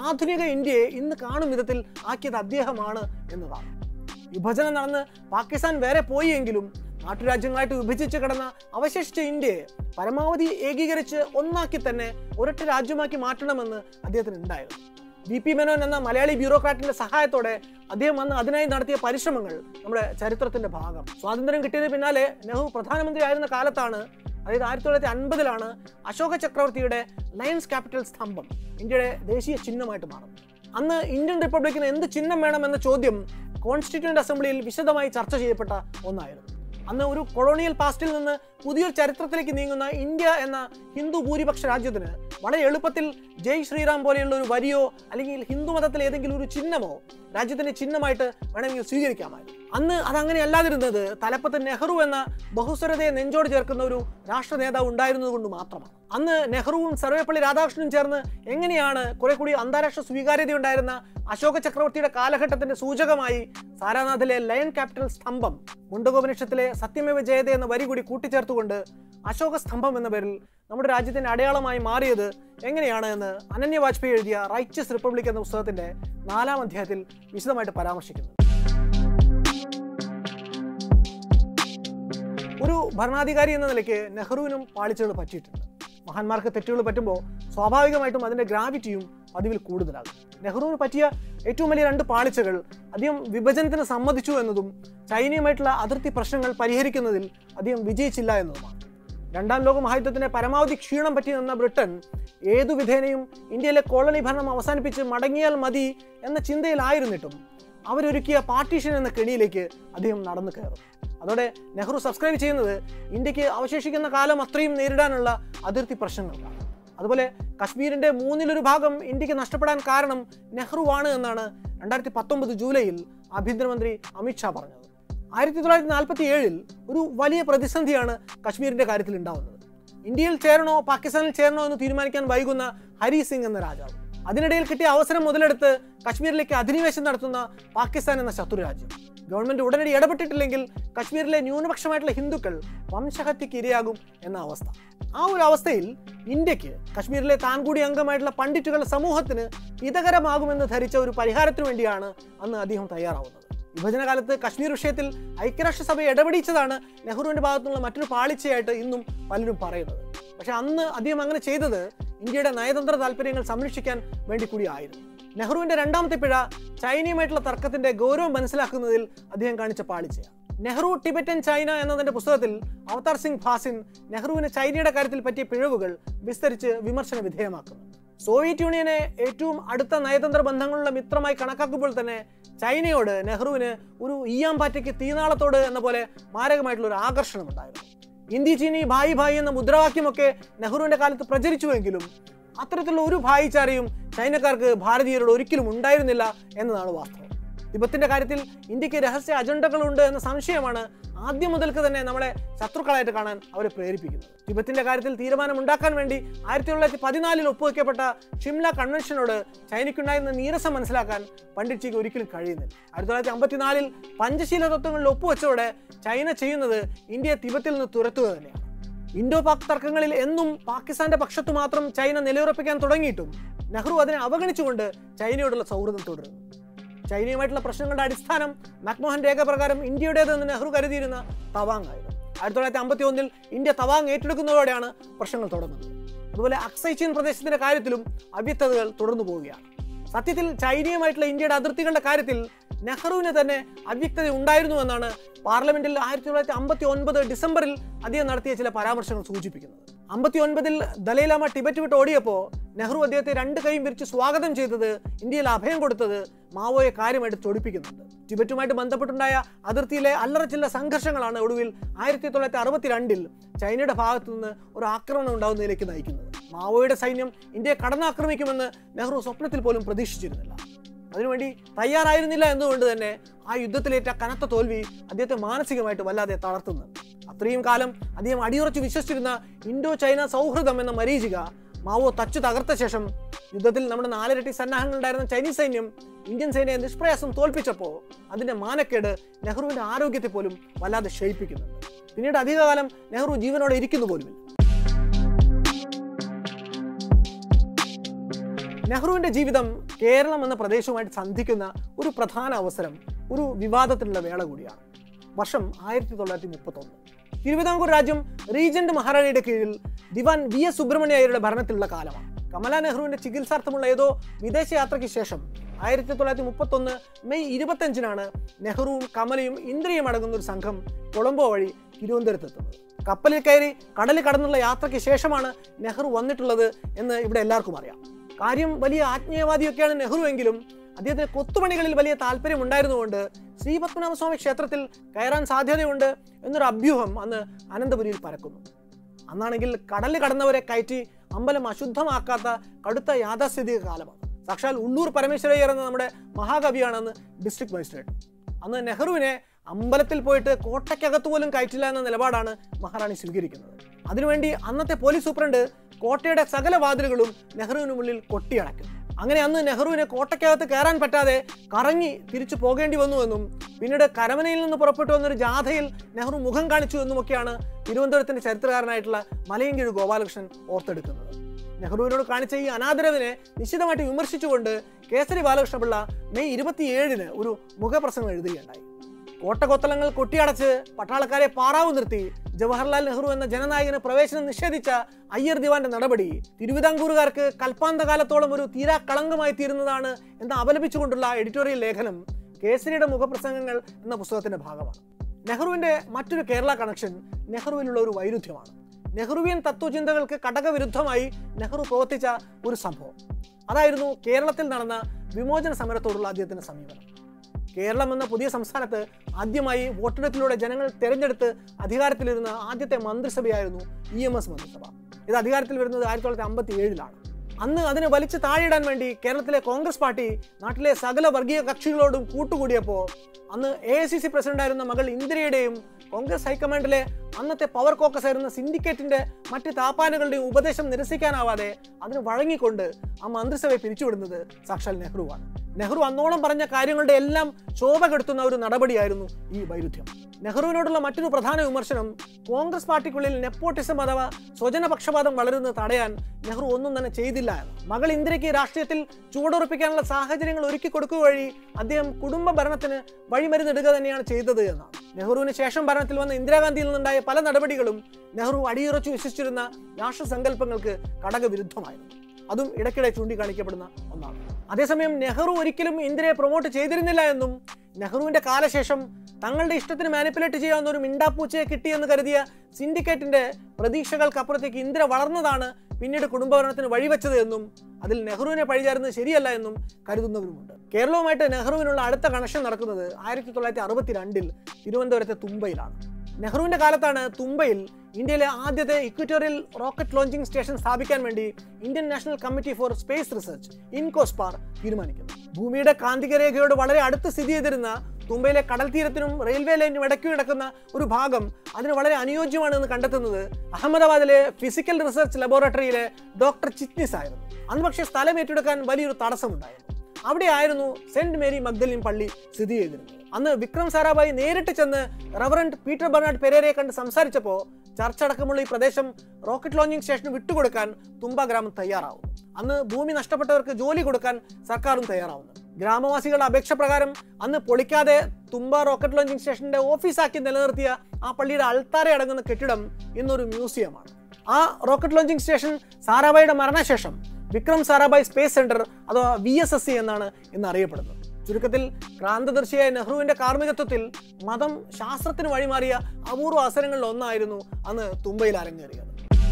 ആധുനിക ഇന്ത്യയെ ഇന്ന് കാണും വിധത്തിൽ ആക്കിയത് അദ്ദേഹമാണ് എന്നതാണ്. വിഭജനം നടന്ന് പാകിസ്ഥാൻ വേറെ പോയെങ്കിലും നാട്ടുരാജ്യങ്ങളായിട്ട് വിഭജിച്ച് കിടന്ന അവശേഷിച്ച ഇന്ത്യയെ പരമാവധി ഏകീകരിച്ച് ഒന്നാക്കി തന്നെ ഒരൊറ്റ രാജ്യമാക്കി മാറ്റണമെന്ന് അദ്ദേഹത്തിന് ഉണ്ടായിരുന്നു. വി പി മേനോൻ എന്ന മലയാളി ബ്യൂറോക്രാറ്റിന്റെ സഹായത്തോടെ അദ്ദേഹം അന്ന് അതിനായി നടത്തിയ പരിശ്രമങ്ങൾ നമ്മുടെ ചരിത്രത്തിന്റെ ഭാഗം. സ്വാതന്ത്ര്യം കിട്ടിയതിന് പിന്നാലെ നെഹ്റു പ്രധാനമന്ത്രി ആയിരുന്ന കാലത്താണ്, അതായത് ആയിരത്തി തൊള്ളായിരത്തി അൻപതിലാണ് അശോക ചക്രവർത്തിയുടെ ലയൺസ് ക്യാപിറ്റൽ സ്തംഭം ഇന്ത്യയുടെ ദേശീയ ചിഹ്നമായിട്ട് മാറുന്നത്. അന്ന് ഇന്ത്യൻ റിപ്പബ്ലിക്കിന് എന്ത് ചിഹ്നം വേണമെന്ന ചോദ്യം കോൺസ്റ്റിറ്റ്യൂവന്റ് അസംബ്ലിയിൽ വിശദമായി ചർച്ച ചെയ്യപ്പെട്ട ഒന്നായിരുന്നു. അന്ന് ഒരു കൊളോണിയൽ പാസ്റ്റിൽ നിന്ന് പുതിയൊരു ചരിത്രത്തിലേക്ക് നീങ്ങുന്ന ഇന്ത്യ എന്ന ഹിന്ദു ഭൂരിപക്ഷ രാജ്യത്തിന് വളരെ എളുപ്പത്തിൽ ജയ് ശ്രീറാം പോലെയുള്ള ഒരു വരിയോ അല്ലെങ്കിൽ ഹിന്ദു മതത്തിലെ ഏതെങ്കിലും ഒരു ചിഹ്നമോ രാജ്യത്തിന്റെ ചിഹ്നമായിട്ട് വേണമെങ്കിൽ സ്വീകരിക്കാമായിരുന്നു. അന്ന് അതങ്ങനെ അല്ലാതിരുന്നത് തലപ്പത്ത് നെഹ്റു എന്ന ബഹുസ്വരതയെ നെഞ്ചോട് ചേർക്കുന്ന ഒരു രാഷ്ട്ര നേതാവ് ഉണ്ടായിരുന്നത് കൊണ്ട് മാത്രമാണ്. അന്ന് നെഹ്റുവും സർവേപ്പള്ളി രാധാകൃഷ്ണനും ചേർന്ന് എങ്ങനെയാണ് കുറെ കൂടി അന്താരാഷ്ട്ര സ്വീകാര്യത ഉണ്ടായിരുന്ന അശോക ചക്രവർത്തിയുടെ കാലഘട്ടത്തിന്റെ സൂചകമായി സാരാനാഥിലെ ലയൺ ക്യാപിറ്റൽ സ്തംഭം മുണ്ടകോപനിഷത്തിലെ സത്യമേവ ജയതേ എന്ന വരി കൂടി കൂട്ടിച്ചേർത്തുകൊണ്ട് അശോക സ്തംഭം എന്ന പേരിൽ നമ്മുടെ രാജ്യത്തിന്റെ അടയാളമായി മാറിയത് എങ്ങനെയാണ് എന്ന് അനന്യ വാജ്പേയി എഴുതിയ റൈറ്റ്യസ് റിപ്പബ്ലിക് എന്ന പുസ്തകത്തിന്റെ നാലാം അധ്യായത്തിൽ വിശദമായിട്ട് പരാമർശിക്കുന്നു. ഒരു ഭരണാധികാരി എന്ന നിലയ്ക്ക് നെഹ്റുവിനും പാളിച്ചകൾ പറ്റിയിട്ടുണ്ട്. മഹാന്മാർക്ക് തെറ്റുകൾ പറ്റുമ്പോൾ സ്വാഭാവികമായിട്ടും അതിന്റെ ഗ്രാവിറ്റിയും പതിവിൽ കൂടുതലാകും. നെഹ്റുവിന് പറ്റിയ ഏറ്റവും വലിയ രണ്ട് പാളിച്ചകൾ അദ്ദേഹം വിഭജനത്തിന് സമ്മതിച്ചു എന്നതും ചൈനയുമായിട്ടുള്ള അതിർത്തി പ്രശ്നങ്ങൾ പരിഹരിക്കുന്നതിൽ അദ്ദേഹം വിജയിച്ചില്ല എന്നതുമാണ്. രണ്ടാം ലോക മഹായുദ്ധത്തിന്റെ പരമാവധി ക്ഷീണം പറ്റി നിന്ന ബ്രിട്ടൻ ഏതു വിധേനയും ഇന്ത്യയിലെ കോളനി ഭരണം അവസാനിപ്പിച്ച് മടങ്ങിയാൽ മതി എന്ന ചിന്തയിലായിരുന്നിട്ടും അവരൊരുക്കിയ പാർട്ടീഷൻ എന്ന കെണിയിലേക്ക് അദ്ദേഹം നടന്നു കയറും. അതോടെ നെഹ്റു സബ്സ്ക്രൈബ് ചെയ്യുന്നത് ഇന്ത്യക്ക് അവശേഷിക്കുന്ന കാലം അത്രയും നേരിടാനുള്ള അതിർത്തി പ്രശ്നങ്ങൾക്കാണ്. അതുപോലെ കശ്മീരിന്റെ മൂന്നിലൊരു ഭാഗം ഇന്ത്യക്ക് നഷ്ടപ്പെടാൻ കാരണം നെഹ്റുവാണ് എന്നാണ് രണ്ടായിരത്തി പത്തൊമ്പത് ജൂലൈയിൽ ആഭ്യന്തരമന്ത്രി അമിത്ഷാ പറഞ്ഞത്. ആയിരത്തി തൊള്ളായിരത്തി നാൽപ്പത്തി ഏഴിൽ ഒരു വലിയ പ്രതിസന്ധിയാണ് കശ്മീരിന്റെ കാര്യത്തിൽ ഉണ്ടാവുന്നത്. ഇന്ത്യയിൽ ചേരണോ പാകിസ്ഥാനിൽ ചേരണോ എന്ന് തീരുമാനിക്കാൻ വൈകുന്ന ഹരി സിംഗ് എന്ന രാജാവ് അതിനിടയിൽ കിട്ടിയ അവസരം മുതലെടുത്ത് കശ്മീരിലേക്ക് അധിനിവേശം നടത്തുന്ന പാകിസ്ഥാൻ എന്ന ശത്രു രാജ്യം. ഗവൺമെന്റ് ഉടനടി ഇടപെട്ടിട്ടില്ലെങ്കിൽ കശ്മീരിലെ ന്യൂനപക്ഷമായിട്ടുള്ള ഹിന്ദുക്കൾ വംശഹത്യക്ക് ഇരയാകും എന്ന അവസ്ഥ. ആ ഒരു അവസ്ഥയിൽ ഇന്ത്യക്ക് കശ്മീരിലെ താൻ കൂടി അംഗമായിട്ടുള്ള പണ്ഡിറ്റുകളുടെ സമൂഹത്തിന് ഹിതകരമാകുമെന്ന് ധരിച്ച ഒരു പരിഹാരത്തിനു വേണ്ടിയാണ് അന്ന് അദ്ദേഹം തയ്യാറാവുന്നത്. വിഭജന കാലത്ത് കശ്മീർ വിഷയത്തിൽ ഐക്യരാഷ്ട്രസഭയെ ഇടപെടിച്ചതാണ് നെഹ്റുവിന്റെ ഭാഗത്തുനിന്നുള്ള മറ്റൊരു പാളിച്ചയായിട്ട് ഇന്നും പലരും പറയുന്നത്. പക്ഷെ അന്ന് അദ്ദേഹം അങ്ങനെ ചെയ്തത് ഇന്ത്യയുടെ നയതന്ത്ര താല്പര്യങ്ങൾ സംരക്ഷിക്കാൻ വേണ്ടി കൂടി ആയിരുന്നു. നെഹ്റുവിന്റെ രണ്ടാമത്തെ പിഴ ചൈനയുമായിട്ടുള്ള തർക്കത്തിന്റെ ഗൗരവം മനസ്സിലാക്കുന്നതിൽ അദ്ദേഹം കാണിച്ച പാളിച്ചയാണ്. നെഹ്റു ടിബറ്റൻ ചൈന എന്നതിന്റെ പുസ്തകത്തിൽ അവതാർ സിംഗ് ഭാസിൻ നെഹ്റുവിന് ചൈനയുടെ കാര്യത്തിൽ പറ്റിയ പിഴവുകൾ വിസ്തരിച്ച് വിമർശന വിധേയമാക്കുന്നു. സോവിയറ്റ് യൂണിയനെ ഏറ്റവും അടുത്ത നയതന്ത്ര ബന്ധങ്ങളുള്ള മിത്രമായി കണക്കാക്കുമ്പോൾ തന്നെ ചൈനയോട് നെഹ്റുവിന് ഒരു ഈയാമ്പാറ്റയ്ക്ക് തീനാളത്തോട് എന്ന പോലെ മാരകമായിട്ടുള്ള ഒരു ആകർഷണം ഉണ്ടായിരുന്നു. ഇന്ത്യ ചീനി ഭായി ഭായി എന്ന മുദ്രാവാക്യമൊക്കെ നെഹ്റുവിന്റെ കാലത്ത് പ്രചരിച്ചുവെങ്കിലും അത്തരത്തിലുള്ള ഒരു ഭായിച്ചാരയും ചൈനക്കാർക്ക് ഭാരതീയരോട് ഒരിക്കലും ഉണ്ടായിരുന്നില്ല എന്നതാണ് വാസ്തവം. തിബത്തിന്റെ കാര്യത്തിൽ ഇന്ത്യക്ക് രഹസ്യ അജണ്ടകളുണ്ട് എന്ന സംശയമാണ് ആദ്യം മുതൽക്ക് തന്നെ നമ്മളെ ശത്രുക്കളായിട്ട് കാണാൻ അവരെ പ്രേരിപ്പിക്കുന്നത്. തിബത്തിന്റെ കാര്യത്തിൽ തീരുമാനം ഉണ്ടാക്കാൻ വേണ്ടി ആയിരത്തി തൊള്ളായിരത്തി പതിനാലിൽ ഒപ്പുവെക്കപ്പെട്ട ഷിംല കൺവെൻഷനോട് ചൈനയ്ക്കുണ്ടായിരുന്ന നീരസം മനസ്സിലാക്കാൻ പണ്ഡിറ്റ്ജിക്ക് ഒരിക്കലും കഴിയുന്നില്ല. ആയിരത്തി തൊള്ളായിരത്തി അമ്പത്തിനാലിൽ പഞ്ചശീല തത്വങ്ങളിൽ ഒപ്പുവെച്ചതോടെ ചൈന ചെയ്യുന്നത് ഇന്ത്യയെ തിബത്തിൽ നിന്ന് തുരത്തുക തന്നെയാണ്. ഇൻഡോ പാക് തർക്കങ്ങളിൽ എന്നും പാകിസ്ഥാന്റെ പക്ഷത്തു മാത്രം ചൈന നിലയുറപ്പിക്കാൻ തുടങ്ങിയിട്ടും നെഹ്റു അതിനെ അവഗണിച്ചുകൊണ്ട് ചൈനയോടുള്ള സൗഹൃദം തുടരുന്നു. ചൈനയുമായിട്ടുള്ള പ്രശ്നങ്ങളുടെ അടിസ്ഥാനം മക്മോഹൻ രേഖ പ്രകാരം ഇന്ത്യയുടേതെന്ന് നെഹ്റു കരുതിയിരുന്ന തവാങ് ആയിരുന്നു. ആയിരത്തി തൊള്ളായിരത്തി അമ്പത്തി ഒന്നിൽ ഇന്ത്യ തവാങ് ഏറ്റെടുക്കുന്നതോടെയാണ് പ്രശ്നങ്ങൾ തുടങ്ങുന്നത്. അതുപോലെ അക്സൈ ചീൻ പ്രദേശത്തിന്റെ കാര്യത്തിലും അവ്യക്തതകൾ തുടർന്നു പോവുകയാണ്. സത്യത്തിൽ ചൈനയുമായിട്ടുള്ള ഇന്ത്യയുടെ അതിർത്തികളുടെ കാര്യത്തിൽ നെഹ്റുവിന് തന്നെ അവ്യക്തത ഉണ്ടായിരുന്നു എന്നാണ് പാർലമെന്റിൽ ആയിരത്തി തൊള്ളായിരത്തി അമ്പത്തി ഒൻപത് ഡിസംബറിൽ അദ്ദേഹം നടത്തിയ ചില പരാമർശങ്ങൾ സൂചിപ്പിക്കുന്നത്. അമ്പത്തി ഒൻപതിൽ ദലൈലാമ ടിബറ്റ് വിട്ട് ഓടിയപ്പോൾ നെഹ്റു അദ്ദേഹത്തെ രണ്ട് കൈയും വിരിച്ച് സ്വാഗതം ചെയ്തത്, ഇന്ത്യയിൽ അഭയം കൊടുത്തത് മാവോയെ കാര്യമായിട്ട് ചൊടിപ്പിക്കുന്നുണ്ട്. ടിബറ്റുമായിട്ട് ബന്ധപ്പെട്ടുണ്ടായ അതിർത്തിയിലെ അല്ലറ ചില്ല സംഘർഷങ്ങളാണ് ഒടുവിൽ ആയിരത്തി തൊള്ളായിരത്തി അറുപത്തി രണ്ടിൽ ചൈനയുടെ ഭാഗത്തു നിന്ന് ഒരു ആക്രമണം ഉണ്ടാകുന്നതിലേക്ക് നയിക്കുന്നത്. മാവോയുടെ സൈന്യം ഇന്ത്യയെ കടന്നാക്രമിക്കുമെന്ന് നെഹ്റു സ്വപ്നത്തിൽ പോലും പ്രതീക്ഷിച്ചിരുന്നില്ല. അതിനുവേണ്ടി തയ്യാറായിരുന്നില്ല എന്നതുകൊണ്ട് തന്നെ ആ യുദ്ധത്തിലേറ്റ കനത്ത തോൽവി അദ്ദേഹത്തെ മാനസികമായിട്ട് വല്ലാതെ തളർത്തുന്നു. അത്രയും കാലം അദ്ദേഹം അടിയുറച്ച് വിശ്വസിച്ചിരുന്ന ഇൻഡോ ചൈന സൗഹൃദം എന്ന മരീചിക മാവോ തച്ചു തകർത്ത ശേഷം യുദ്ധത്തിൽ നമ്മുടെ നാലിരട്ടി സന്നാഹങ്ങളുണ്ടായിരുന്ന ചൈനീസ് സൈന്യം ഇന്ത്യൻ സൈന്യയെ നിഷ്പ്രയാസം തോൽപ്പിച്ചപ്പോൾ അതിന്റെ മാനക്കേട് നെഹ്റുവിന്റെ ആരോഗ്യത്തെ പോലും വല്ലാതെ ക്ഷയിപ്പിക്കുന്നുണ്ട്. പിന്നീട് അധികകാലം നെഹ്റു ജീവനോടെ ഇരിക്കുന്നു പോലുമില്ല. നെഹ്റുവിന്റെ ജീവിതം കേരളം എന്ന പ്രദേശവുമായിട്ട് സന്ധിക്കുന്ന ഒരു പ്രധാന അവസരം ഒരു വിവാദത്തിനുള്ള വേള കൂടിയാണ്. വർഷം ആയിരത്തി തൊള്ളായിരത്തി മുപ്പത്തി ഒന്ന്. തിരുവിതാംകൂർ രാജ്യം റീജന്റ് മഹാറാണിയുടെ കീഴിൽ ദിവാൻ വി എസ് സുബ്രഹ്മണ്യ അയ്യരുടെ ഭരണത്തിലുള്ള കാലമാണ്. കമലാ നെഹ്റുവിന്റെ ചികിത്സാർത്ഥമുള്ള ഏതോ വിദേശയാത്രയ്ക്ക് ശേഷം ആയിരത്തി തൊള്ളായിരത്തി മുപ്പത്തി ഒന്ന് മെയ് ഇരുപത്തി അഞ്ചിനാണ് നെഹ്റുവും കമലയും ഇന്ദ്രയും അടങ്ങുന്ന ഒരു സംഘം കൊളംബോ വഴി തിരുവനന്തപുരത്തെത്തുന്നത്. കപ്പലിൽ കയറി കടലിൽ കടന്നുള്ള യാത്രയ്ക്ക് ശേഷമാണ് നെഹ്റു വന്നിട്ടുള്ളത് എന്ന് ഇവിടെ എല്ലാവർക്കും അറിയാം. കാര്യം വലിയ ആത്മീയവാദിയൊക്കെയാണ് നെഹ്റു എങ്കിലും അദ്ദേഹത്തിന് കൊത്തുപണികളിൽ വലിയ താല്പര്യമുണ്ടായിരുന്നുകൊണ്ട് ശ്രീപത്മനാഭസ്വാമി ക്ഷേത്രത്തിൽ കയറാൻ സാധ്യതയുണ്ട് എന്നൊരു അഭ്യൂഹം അന്ന് അനന്തപുരിയിൽ പരക്കുന്നു. അന്നാണെങ്കിൽ കടലിൽ കടന്നവരെ കയറ്റി അമ്പലം അശുദ്ധമാക്കാത്ത കടുത്ത യാഥാസ്ഥിതിക കാലമാണ്. സാക്ഷാൽ ഉള്ളൂർ പരമേശ്വരയ്യർ എന്ന നമ്മുടെ മഹാകവിയാണ് അന്ന് ഡിസ്ട്രിക്ട് മജിസ്ട്രേറ്റ്. അന്ന് നെഹ്റുവിനെ അമ്പലത്തിൽ പോയിട്ട് കോട്ടയ്ക്കകത്ത് പോലും കയറ്റില്ല എന്ന നിലപാടാണ് മഹാറാണി സ്വീകരിക്കുന്നത്. അതിനുവേണ്ടി അന്നത്തെ പോലീസ് സൂപ്രണ്ട് കോട്ടയുടെ സകല വാതിലുകളും നെഹ്റുവിന് മുന്നിൽ കൊട്ടിയടക്കും. അങ്ങനെ അന്ന് നെഹ്റുവിനെ കോട്ടയ്ക്കകത്ത് കയറാൻ പറ്റാതെ കറങ്ങി തിരിച്ചു പോകേണ്ടി വന്നുവെന്നും പിന്നീട് കരമനയിൽ നിന്ന് പുറപ്പെട്ടു വന്നൊരു ജാഥയിൽ നെഹ്റു മുഖം കാണിച്ചു എന്നുമൊക്കെയാണ് തിരുവനന്തപുരത്തിന്റെ ചരിത്രകാരനായിട്ടുള്ള മലയങ്കിഴ് ഗോപാലകൃഷ്ണൻ ഓർത്തെടുക്കുന്നത്. നെഹ്റുവിനോട് കാണിച്ച ഈ അനാദരവിനെ നിശ്ചിതമായിട്ട് വിമർശിച്ചുകൊണ്ട് കേസരി ബാലകൃഷ്ണപിള്ള മെയ് ഇരുപത്തിയേഴിന് ഒരു മുഖപ്രസംഗം എഴുതുകയുണ്ടായി. കോട്ടകൊത്തളങ്ങൾ കൊട്ടിയടച്ച് പട്ടാളക്കാരെ പാറാവ് നിർത്തി ജവഹർലാൽ നെഹ്റു എന്ന ജനനായകന് പ്രവേശനം നിഷേധിച്ച അയ്യർ ദിവാന്റെ നടപടി തിരുവിതാംകൂറുകാർക്ക് കൽപ്പാന്ത കാലത്തോളം ഒരു തീരാ കളങ്കമായി തീരുന്നതാണ് എന്ന് അപലപിച്ചുകൊണ്ടുള്ള എഡിറ്റോറിയൽ ലേഖനം കേസരിയുടെ മുഖപ്രസംഗങ്ങൾ എന്ന പുസ്തകത്തിന്റെ ഭാഗമാണ്. നെഹ്റുവിന്റെ മറ്റൊരു കേരള കണക്ഷൻ നെഹ്റുവിലുള്ള ഒരു വൈരുദ്ധ്യമാണ്. നെഹ്റുവിയൻ തത്വചിന്തകൾക്ക് കടകവിരുദ്ധമായി നെഹ്റു പ്രവർത്തിച്ച ഒരു സംഭവം അതായിരുന്നു കേരളത്തിൽ നടന്ന വിമോചന സമരത്തോടുള്ള അദ്ദേഹത്തിന്റെ സമീപനം. കേരളം എന്ന പുതിയ സംസ്ഥാനത്ത് ആദ്യമായി വോട്ടെടുപ്പിലൂടെ ജനങ്ങൾ തെരഞ്ഞെടുത്ത് അധികാരത്തിലിരുന്ന ആദ്യത്തെ മന്ത്രിസഭയായിരുന്നു ഇ എം എസ് മന്ത്രിസഭ. ഇത് അധികാരത്തിൽ വരുന്നത് ആയിരത്തി തൊള്ളായിരത്തി അമ്പത്തി ഏഴിലാണ്. അന്ന് അതിനെ വലിച്ചു താഴെയിടാൻ വേണ്ടി കേരളത്തിലെ കോൺഗ്രസ് പാർട്ടി നാട്ടിലെ സകല വർഗീയ കക്ഷികളോടും കൂട്ടുകൂടിയപ്പോൾ അന്ന് എ ഐ സി സി പ്രസിഡന്റായിരുന്ന മകൾ ഇന്ദിരയുടെയും കോൺഗ്രസ് ഹൈക്കമാൻഡിലെ അന്നത്തെ പവർ കോക്കസ് ആയിരുന്ന സിൻഡിക്കേറ്റിന്റെ മറ്റ് താപ്പാനുകളുടെയും ഉപദേശം നിരസിക്കാനാവാതെ അതിന് വഴങ്ങിക്കൊണ്ട് ആ മന്ത്രിസഭയെ പിരിച്ചുവിടുന്നത് സാക്ഷാൽ നെഹ്റുവാണ്. നെഹ്റു അന്നോളം പറഞ്ഞ കാര്യങ്ങളുടെ എല്ലാം ശോഭ കെടുത്തുന്ന ഒരു നടപടിയായിരുന്നു ഈ വൈരുദ്ധ്യം. നെഹ്റുവിനോടുള്ള മറ്റൊരു പ്രധാന വിമർശനം കോൺഗ്രസ് പാർട്ടിക്കുള്ളിൽ നെപ്പോട്ടിസം അഥവാ സ്വജനപക്ഷപാതം വളരുന്നത് തടയാൻ നെഹ്റു ഒന്നും തന്നെ ചെയ്തില്ല എന്ന്. മകൾ ഇന്ദിരയ്ക്ക് രാഷ്ട്രീയത്തിൽ ചുവടുറപ്പിക്കാനുള്ള സാഹചര്യങ്ങൾ ഒരുക്കി കൊടുക്കുക വഴി അദ്ദേഹം കുടുംബ ഭരണത്തിന് വഴിമരുന്നിടുക തന്നെയാണ് ചെയ്തത് എന്നാണ്. നെഹ്റുവിന് ശേഷം ഭരണത്തിൽ വന്ന ഇന്ദിരാഗാന്ധിയിൽ നിന്നുണ്ടായ പല നടപടികളും നെഹ്റു അടിയുറച്ചു വിശ്വസിച്ചിരുന്ന രാഷ്ട്രസങ്കല്പങ്ങൾക്ക് കടകവിരുദ്ധമായിരുന്നു. അതും ഇടയ്ക്കിടെ ചൂണ്ടിക്കാണിക്കപ്പെടുന്ന ഒന്നാണ്. അതേസമയം നെഹ്റു ഒരിക്കലും ഇന്ദിരയെ പ്രൊമോട്ട് ചെയ്തിരുന്നില്ല എന്നും നെഹ്റുവിന്റെ കാലശേഷം തങ്ങളുടെ ഇഷ്ടത്തിന് മാനിപ്പുലേറ്റ് ചെയ്യാവുന്ന ഒരു മിണ്ടാപ്പൂച്ചയെ കിട്ടിയെന്ന് കരുതിയ സിൻഡിക്കേറ്റിന്റെ പ്രതീക്ഷകൾക്കപ്പുറത്തേക്ക് ഇന്ദിര വളർന്നതാണ് പിന്നീട് കുടുംബഭരണത്തിന് വഴിവെച്ചത് എന്നും അതിൽ നെഹ്റുവിനെ പഴിചാരുന്നത് ശരിയല്ല എന്നും കരുതുന്നവരുമുണ്ട്. കേരളവുമായിട്ട് നെഹ്റുവിനുള്ള അടുത്ത കണക്ഷൻ നടക്കുന്നത് ആയിരത്തി തൊള്ളായിരത്തി അറുപത്തി രണ്ടിൽ തിരുവനന്തപുരത്തെ തുമ്പയിലാണ്. നെഹ്റുവിന്റെ കാലത്താണ് തുമ്പയിൽ ഇന്ത്യയിലെ ആദ്യത്തെ ഇക്വറ്റോറിയൽ റോക്കറ്റ് ലോഞ്ചിങ് സ്റ്റേഷൻ സ്ഥാപിക്കാൻ വേണ്ടി Indian national committee for space research INCOSPAR തീരുമാനിക്കുന്നത്. ഭൂമിയുടെ കാന്തിക രേഖയോട് വളരെ അടുത്ത് സ്ഥിതി ചെയ്തിരുന്ന തുമ്പയിലെ കടൽ തീരത്തിനും റെയിൽവേ ലൈനും ഇടയ്ക്ക് കിടക്കുന്ന ഒരു ഭാഗം അതിന് വളരെ അനുയോജ്യമാണെന്ന് കണ്ടെത്തുന്നത് അഹമ്മദാബാദിലെ ഫിസിക്കൽ റിസർച്ച് ലബോറട്ടറിയിലെ ഡോക്ടർ ചിറ്റ്നിസ് ആയിരുന്നു. അന്ന് പക്ഷേ സ്ഥലം ഏറ്റെടുക്കാൻ വലിയൊരു തടസ്സമുണ്ടായിരുന്നു. അവിടെയായിരുന്നു സെന്റ് മേരി മഗ്ദലിൻ പള്ളി സ്ഥിതി ചെയ്തിരുന്നത്. അന്ന് വിക്രം സാരാഭായി നേരിട്ട് ചെന്ന് റവറന്റ് പീറ്റർ ബെർണാഡ് പെരേരയെ കണ്ട് സംസാരിച്ചപ്പോൾ ചർച്ചടക്കമുള്ള ഈ പ്രദേശം റോക്കറ്റ് ലോഞ്ചിങ് സ്റ്റേഷന് വിട്ടുകൊടുക്കാൻ തുമ്പ ഗ്രാമം തയ്യാറാവും. അന്ന് ഭൂമി നഷ്ടപ്പെട്ടവർക്ക് ജോലി കൊടുക്കാൻ സർക്കാരും തയ്യാറാവുന്നു. ഗ്രാമവാസികളുടെ അപേക്ഷ പ്രകാരം അന്ന് പൊളിക്കാതെ തുമ്പ റോക്കറ്റ് ലോഞ്ചിങ് സ്റ്റേഷന്റെ ഓഫീസാക്കി നിലനിർത്തിയ ആ പള്ളിയുടെ അൾത്താര അടങ്ങുന്ന കെട്ടിടം ഇന്നൊരു മ്യൂസിയമാണ്. ആ റോക്കറ്റ് ലോഞ്ചിങ് സ്റ്റേഷൻ സാരാഭായിയുടെ മരണശേഷം Vikram Sarabhai space centre V S S S സി എന്നാണ് ഇന്ന് അറിയപ്പെടുന്നത്. ചുരുക്കത്തിൽ ക്രാന്തദർശിയായ നെഹ്റുവിന്റെ കാർമ്മികത്വത്തിൽ മതം ശാസ്ത്രത്തിന് വഴിമാറിയ അപൂർവ അവസരങ്ങളിൽ ഒന്നായിരുന്നു അന്ന് തുമ്പയിൽ അരങ്ങേറിയത്.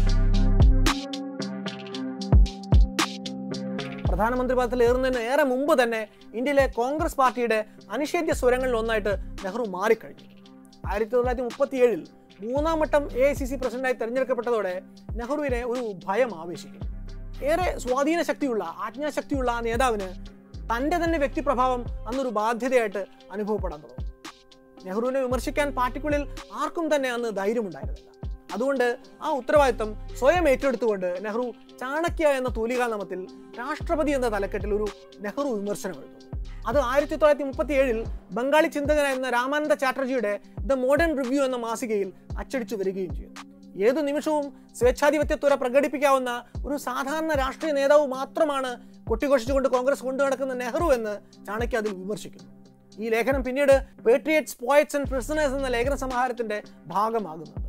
പ്രധാനമന്ത്രി പദത്തിൽ ഏറുന്നതിന് ഏറെ മുമ്പ് തന്നെ ഇന്ത്യയിലെ കോൺഗ്രസ് പാർട്ടിയുടെ അനിഷേധ്യ സ്വരങ്ങളിൽ ഒന്നായിട്ട് നെഹ്റു മാറിക്കഴിഞ്ഞു. ആയിരത്തി തൊള്ളായിരത്തി മുപ്പത്തി ഏഴിൽ മൂന്നാം വട്ടം എ ഐ സി സി പ്രസിഡന്റായി തെരഞ്ഞെടുക്കപ്പെട്ടതോടെ നെഹ്റുവിനെ ഒരു ഭയം ആവേശിക്കും. ഏറെ സ്വാധീന ശക്തിയുള്ള ആജ്ഞാശക്തിയുള്ള ആ നേതാവിന് തൻ്റെ തന്നെ വ്യക്തിപ്രഭാവം അന്നൊരു ബാധ്യതയായിട്ട് അനുഭവപ്പെടാൻ തുടങ്ങും. നെഹ്റുവിനെ വിമർശിക്കാൻ പാർട്ടിക്കുള്ളിൽ ആർക്കും തന്നെ അന്ന് ധൈര്യമുണ്ടായിരുന്നില്ല. അതുകൊണ്ട് ആ ഉത്തരവാദിത്തം സ്വയം ഏറ്റെടുത്തുകൊണ്ട് നെഹ്റു ചാണക്യ എന്ന തൂലികാനാമത്തിൽ രാഷ്ട്രപതി എന്ന തലക്കെട്ടിൽ ഒരു നെഹ്റു വിമർശനം എഴുതുന്നു. അത് ആയിരത്തി തൊള്ളായിരത്തി മുപ്പത്തി ഏഴിൽ ബംഗാളി ചിന്തകനായിരുന്ന രാമാനന്ദ ചാറ്റർജിയുടെ ദ മോഡേൺ റിവ്യൂ എന്ന മാസികയിൽ അച്ചടിച്ചു വരികയും ചെയ്തു. ഏതു നിമിഷവും സ്വേച്ഛാധിപത്യത്വര പ്രകടിപ്പിക്കാവുന്ന ഒരു സാധാരണ രാഷ്ട്രീയ നേതാവ് മാത്രമാണ് കൊട്ടിഘോഷിച്ചുകൊണ്ട് കോൺഗ്രസ് കൊണ്ടു നടക്കുന്ന നെഹ്റു എന്ന് ചാണക്യ അതിൽ വിമർശിക്കുന്നു. ഈ ലേഖനം പിന്നീട് പേട്രിയറ്റ്സ്, പോയറ്റ്സ് ആൻഡ് പ്രിസണേഴ്സ് എന്ന ലേഖന സമാഹാരത്തിന്റെ ഭാഗമാകുന്നുണ്ട്.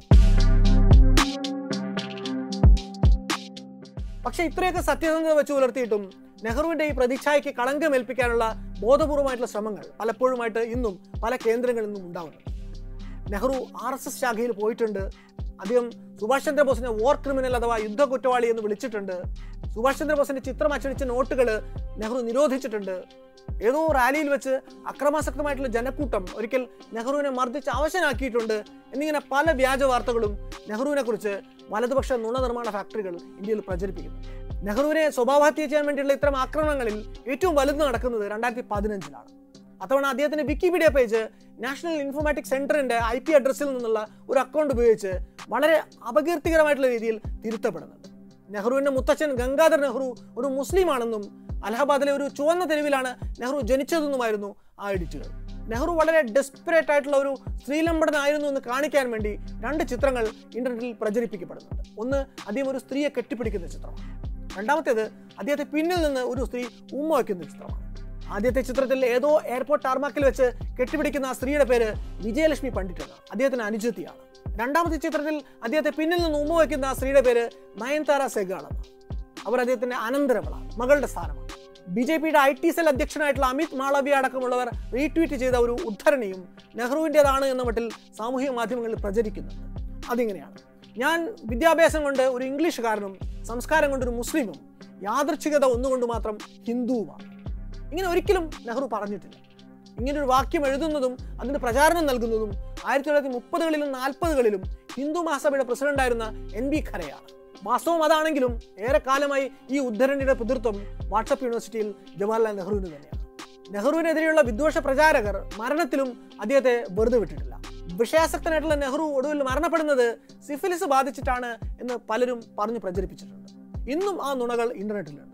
പക്ഷേ ഇത്രയൊക്കെ സത്യസന്ധത വെച്ച് പുലർത്തിയിട്ടും നെഹ്റുവിന്റെ ഈ പ്രതിച്ഛായയ്ക്ക് കളങ്കമേൽപ്പിക്കാനുള്ള ബോധപൂർവമായിട്ടുള്ള ശ്രമങ്ങൾ പലപ്പോഴുമായിട്ട് ഇന്നും പല കേന്ദ്രങ്ങളിൽ നിന്നും ഉണ്ടാകുന്നുണ്ട്. നെഹ്റു ആർ എസ് എസ് ശാഖയിൽ പോയിട്ടുണ്ട്. അദ്ദേഹം സുഭാഷ് ചന്ദ്രബോസിനെ വാർ ക്രിമിനൽ അഥവാ യുദ്ധ കുറ്റവാളി എന്ന് വിളിച്ചിട്ടുണ്ട്. സുഭാഷ് ചന്ദ്രബോസിന്റെ ചിത്രം അച്ചടിച്ച നോട്ടുകൾ നെഹ്റു നിരോധിച്ചിട്ടുണ്ട്. ഏതോ റാലിയിൽ വെച്ച് അക്രമാസക്തമായിട്ടുള്ള ജനക്കൂട്ടം ഒരിക്കൽ നെഹ്റുവിനെ മർദ്ദിച്ച് അവശനാക്കിയിട്ടുണ്ട് എന്നിങ്ങനെ പല വ്യാജ വാർത്തകളും നെഹ്റുവിനെ കുറിച്ച് വലതുപക്ഷ നുണ നിർമ്മാണ ഫാക്ടറികൾ ഇന്ത്യയിൽ പ്രചരിപ്പിക്കുന്നു. നെഹ്റുവിനെ സ്വഭാവഹത്യ ചെയ്യാൻ വേണ്ടിയുള്ള ഇത്തരം ആക്രമണങ്ങളിൽ ഏറ്റവും വലുത് നടക്കുന്നത് രണ്ടായിരത്തി പതിനഞ്ചിലാണ്. അത്തവണ അദ്ദേഹത്തിന്റെ വിക്കിപീഡിയ പേജ് നാഷണൽ ഇൻഫോർമാറ്റിക്സ് സെന്ററിന്റെ ഐ പി അഡ്രസ്സിൽ നിന്നുള്ള ഒരു അക്കൗണ്ട് ഉപയോഗിച്ച് വളരെ അപകീർത്തികരമായിട്ടുള്ള രീതിയിൽ തിരുത്തപ്പെടുന്നുണ്ട്. നെഹ്റുവിന്റെ മുത്തച്ഛൻ ഗംഗാധർ നെഹ്റു ഒരു മുസ്ലിമാണെന്നും അലഹബാദിലെ ഒരു ചുവന്ന തെരുവിലാണ് നെഹ്റു ജനിച്ചതെന്നുമായിരുന്നു ആ എഡിറ്റുകൾ. നെഹ്റു വളരെ ഡെസ്പറേറ്റ് ആയിട്ടുള്ള ഒരു സ്ത്രീലമ്പടനായിരുന്നു എന്ന് കാണിക്കാൻ വേണ്ടി രണ്ട് ചിത്രങ്ങൾ ഇന്റർനെറ്റിൽ പ്രചരിപ്പിക്കപ്പെടുന്നുണ്ട്. ഒന്ന് അദ്ദേഹം ഒരു സ്ത്രീയെ കെട്ടിപ്പിടിക്കുന്ന ചിത്രമാണ്. രണ്ടാമത്തേത് അദ്ദേഹത്തെ പിന്നിൽ നിന്ന് ഒരു സ്ത്രീ ഉമ്മ വയ്ക്കുന്ന ചിത്രമാണ്. ആദ്യത്തെ ചിത്രത്തിൽ ഏതോ എയർപോർട്ട് ടാർമാക്കിൽ വെച്ച് കെട്ടിപ്പിടിക്കുന്ന ആ സ്ത്രീയുടെ പേര് വിജയലക്ഷ്മി പണ്ഡിറ്റ് എന്നാണ്. അദ്ദേഹത്തിന് അനുജത്തിയാണ്. രണ്ടാമത്തെ ചിത്രത്തിൽ അദ്ദേഹത്തെ പിന്നിൽ നിന്ന് ഉമ്മ വയ്ക്കുന്ന ആ സ്ത്രീയുടെ പേര് നയൻതാര സെഗാൾ എന്നാണ്. അവർ അദ്ദേഹത്തിന്റെ അനന്തരവളാണ്, മകളുടെ സ്ഥാനമാണ്. ബി ജെ പിയുടെ ഐ ടി സെൽ അധ്യക്ഷനായിട്ടുള്ള അമിത് മാളവ്യ അടക്കമുള്ളവർ റീട്വീറ്റ് ചെയ്ത ഒരു ഉദ്ധരണിയും നെഹ്റുവിൻ്റെതാണ് എന്ന മട്ടിൽ സാമൂഹിക മാധ്യമങ്ങളിൽ പ്രചരിക്കുന്നുണ്ട്. അതിങ്ങനെയാണ്: ഞാൻ വിദ്യാഭ്യാസം കൊണ്ട് ഒരു ഇംഗ്ലീഷുകാരനും സംസ്കാരം കൊണ്ടൊരു മുസ്ലിമും യാദൃച്ഛികത ഒന്നുകൊണ്ട് മാത്രം ഹിന്ദുവുമാണ്. ഇങ്ങനെ ഒരിക്കലും നെഹ്റു പറഞ്ഞിട്ടില്ല. ഇങ്ങനൊരു വാക്യം എഴുതുന്നതും അതിന് പ്രചാരണം നൽകുന്നതും ആയിരത്തി തൊള്ളായിരത്തി മുപ്പതുകളിലും നാൽപ്പതുകളിലും ഹിന്ദു മഹാസഭയുടെ പ്രസിഡന്റായിരുന്ന എൻ ബി ഖരയാണ്. വാസ്തവം അതാണെങ്കിലും ഏറെക്കാലമായി ഈ ഉദ്ധരണിയുടെ പിതൃത്വം വാട്സപ്പ് യൂണിവേഴ്സിറ്റിയിൽ ജവഹർലാൽ നെഹ്റുവിന് തന്നെയാണ്. നെഹ്റുവിനെതിരെയുള്ള വിദ്വേഷ പ്രചാരകർ മരണത്തിലും അദ്ദേഹത്തെ വെറുതെ വിട്ടിട്ടില്ല. വിഷയാസക്തനായിട്ടുള്ള നെഹ്റു ഒടുവിൽ മരണപ്പെടുന്നത് സിഫിലിസ് ബാധിച്ചിട്ടാണ് എന്ന് പലരും പറഞ്ഞു പ്രചരിപ്പിച്ചിട്ടുണ്ട്. ഇന്നും ആ നുണകൾ ഇന്റർനെറ്റിലുണ്ട്.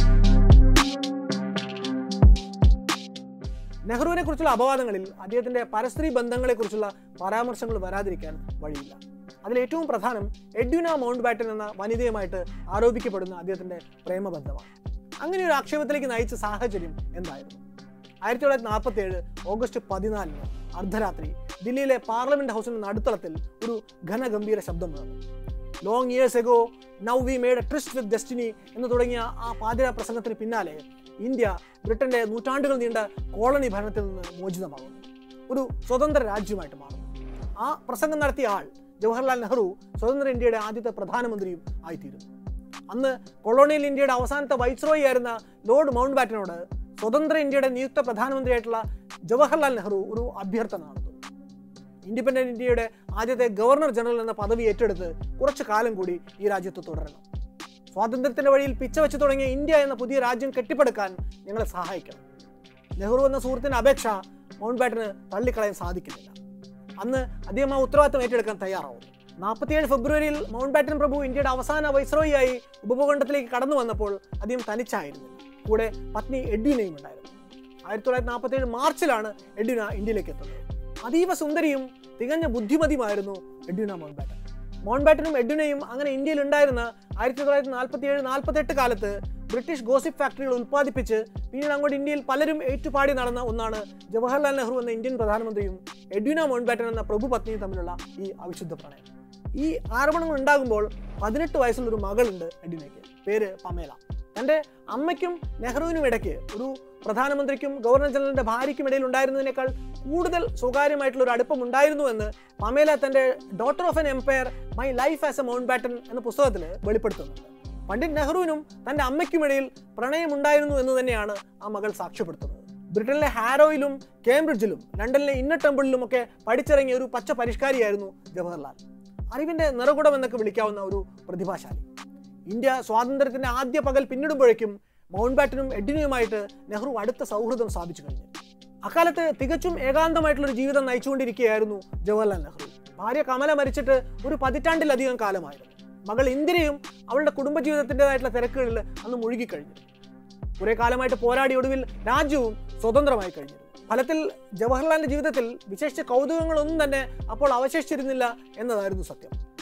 നെഹ്റുവിനെ കുറിച്ചുള്ള അപവാദങ്ങളിൽ അദ്ദേഹത്തിന്റെ പരസ്ത്രീ ബന്ധങ്ങളെ കുറിച്ചുള്ള പരാമർശങ്ങൾ വരാതിരിക്കാൻ വഴിയില്ല. അതിലേറ്റവും പ്രധാനം എഡ്വിന മൗണ്ട് ബാറ്റൻ എന്ന വനിതയുമായിട്ട് ആരോപിക്കപ്പെടുന്ന അദ്ദേഹത്തിന്റെ പ്രേമബന്ധമാണ്. അങ്ങനെ ഒരു ആക്ഷേപത്തിലേക്ക് നയിച്ച സാഹചര്യം എന്തായിരുന്നു? ആയിരത്തി തൊള്ളായിരത്തി നാൽപ്പത്തി ഏഴ് ഓഗസ്റ്റ് പതിനാലിന് അർദ്ധരാത്രി ദില്ലിയിലെ പാർലമെന്റ് ഹൗസിന്റെ നടുത്തളത്തിൽ ഒരു ഘനഗംഭീര ശബ്ദം വന്നു. Long years ago now we made a tryst with destiny എന്ന് തുടങ്ങിയ ആ പാതിര പ്രസംഗത്തിന് പിന്നാലെ ഇന്ത്യ ബ്രിട്ടന്റെ നൂറ്റാണ്ടുകൾ നീണ്ട കോളനി ഭരണത്തിൽ നിന്ന് മോചിതമാകുന്നു, ഒരു സ്വതന്ത്ര രാജ്യമായിട്ട് മാറുന്നു. ആ പ്രസംഗം നടത്തിയ ആൾ ജവഹർലാൽ നെഹ്റു സ്വതന്ത്ര ഇന്ത്യയുടെ ആദ്യത്തെ പ്രധാനമന്ത്രിയും ആയിത്തീരുന്നു. അന്ന് കൊളോണിയൽ ഇന്ത്യയുടെ അവസാനത്തെ വൈസ്രോയി ആയിരുന്ന ലോർഡ് മൗണ്ട് ബാറ്റനോട് സ്വതന്ത്ര ഇന്ത്യയുടെ നിയുക്ത പ്രധാനമന്ത്രിയായിട്ടുള്ള ജവഹർലാൽ നെഹ്റു ഒരു അഭ്യർത്ഥന നടത്തുന്നു. ഇൻഡിപെൻഡന്റ് ഇന്ത്യയുടെ ആദ്യത്തെ ഗവർണർ ജനറൽ എന്ന പദവി ഏറ്റെടുത്ത് കുറച്ചു കാലം കൂടി ഈ രാജ്യത്ത് തുടരണം. സ്വാതന്ത്ര്യത്തിന്റെ വഴിയിൽ പിച്ച വെച്ച് തുടങ്ങിയ ഇന്ത്യ എന്ന പുതിയ രാജ്യം കെട്ടിപ്പടുക്കാൻ ഞങ്ങളെ സഹായിക്കണം. നെഹ്റു എന്ന സുഹൃത്തിന്റെ അപേക്ഷ മൗണ്ട് ബാറ്റന് തള്ളിക്കളയാൻ സാധിക്കുന്നില്ല. അന്ന് അദ്ദേഹം ആ ഉത്തരവാദിത്തം ഏറ്റെടുക്കാൻ തയ്യാറാവും. നാൽപ്പത്തിയേഴ് ഫെബ്രുവരിയിൽ മൗണ്ട് ബാറ്റൻ പ്രഭു ഇന്ത്യയുടെ അവസാന വൈസ്രോയിയായി ഉപഭൂഖണ്ഡത്തിലേക്ക് കടന്നു വന്നപ്പോൾ അദ്ദേഹം തനിച്ചായിരുന്നില്ല. കൂടെ പത്നി എഡ്വിനയും ഉണ്ടായിരുന്നു. ആയിരത്തി തൊള്ളായിരത്തി നാൽപ്പത്തി ഏഴ് മാർച്ചിലാണ് എഡ്വിന ഇന്ത്യയിലേക്ക് എത്തുന്നത്. അതീവ സുന്ദരിയും തികഞ്ഞ ബുദ്ധിമതിയുമായിരുന്നു എഡ്വിന മൗണ്ട് ബാറ്റൻ. മൗണ്ട് ബാറ്റനും എഡ്വിനയും അങ്ങനെ ഇന്ത്യയിൽ ഉണ്ടായിരുന്ന ആയിരത്തി തൊള്ളായിരത്തി നാൽപ്പത്തി ഏഴ് നാൽപ്പത്തെട്ട് കാലത്ത് ബ്രിട്ടീഷ് ഗോസിപ്പ് ഫാക്ടറികൾ ഉൽപ്പാദിപ്പിച്ച് പിന്നീട് അങ്ങോട്ട് ഇന്ത്യയിൽ പലരും ഏറ്റുപാടി നടന്ന ഒന്നാണ് ജവഹർലാൽ നെഹ്റു എന്ന ഇന്ത്യൻ പ്രധാനമന്ത്രിയും എഡ്വിന മൗണ്ട് ബാറ്റൻ എന്ന പ്രഭു പത്നിയും തമ്മിലുള്ള ഈ അവിശുദ്ധ പ്രണയം. ഈ ആരോപണങ്ങൾ ഉണ്ടാകുമ്പോൾ പതിനെട്ട് വയസ്സുള്ള ഒരു മകളുണ്ട് എഡ്വിനയ്ക്ക്, പേര് പമേല. തൻ്റെ അമ്മയ്ക്കും നെഹ്റുവിനും ഇടയ്ക്ക് ഒരു പ്രധാനമന്ത്രിക്കും ഗവർണർ ജനറലിന്റെ ഭാര്യയ്ക്കും ഇടയിൽ ഉണ്ടായിരുന്നതിനേക്കാൾ കൂടുതൽ സ്വകാര്യമായിട്ടുള്ള ഒരു അടുപ്പം ഉണ്ടായിരുന്നു എന്ന് പമേല തന്റെ daughter of an empire my life as a Mountbatten എന്ന പുസ്തകത്തിൽ വെളിപ്പെടുത്തുന്നുണ്ട്. പണ്ഡിറ്റ് നെഹ്റുവിനും തന്റെ അമ്മയ്ക്കുമിടയിൽ പ്രണയമുണ്ടായിരുന്നു എന്ന് തന്നെയാണ് ആ മകൾ സാക്ഷ്യപ്പെടുത്തുന്നത്. ബ്രിട്ടനിലെ ഹാരോയിലും കേംബ്രിഡ്ജിലും ലണ്ടനിലെ ഇന്നർ ടെമ്പിളിലും ഒക്കെ പഠിച്ചിറങ്ങിയ ഒരു പച്ച പരിഷ്കാരിയായിരുന്നു ജവഹർലാൽ. അറിവിന്റെ നിറകുടം എന്നൊക്കെ വിളിക്കാവുന്ന ഒരു പ്രതിഭാശാലി. ഇന്ത്യ സ്വാതന്ത്ര്യത്തിന്റെ ആദ്യ പകൽ പിന്നിടുമ്പോഴേക്കും മൗണ്ട് ബാറ്റനും എഡ്വിനയുമായിട്ട് നെഹ്റു അടുത്ത സൗഹൃദം സ്ഥാപിച്ചു കഴിഞ്ഞു. അക്കാലത്ത് തികച്ചും ഏകാന്തമായിട്ടുള്ളൊരു ജീവിതം നയിച്ചുകൊണ്ടിരിക്കുകയായിരുന്നു ജവഹർലാൽ നെഹ്റു. ഭാര്യ കമല മരിച്ചിട്ട് ഒരു പതിറ്റാണ്ടിലധികം കാലമായിരുന്നു. മകൾ ഇന്ദിരയും അവളുടെ കുടുംബജീവിതത്തിൻ്റെതായിട്ടുള്ള തിരക്കുകളിൽ അന്ന് മുഴുകിക്കഴിഞ്ഞു. കുറെ കാലമായിട്ട് പോരാടി ഒടുവിൽ രാജ്യവും സ്വതന്ത്രമായി കഴിഞ്ഞു. ഫലത്തിൽ ജവഹർലാലിന്റെ ജീവിതത്തിൽ വിശേഷിച്ച കൗതുകങ്ങളൊന്നും തന്നെ അപ്പോൾ അവശേഷിച്ചിരുന്നില്ല എന്നതായിരുന്നു സത്യം.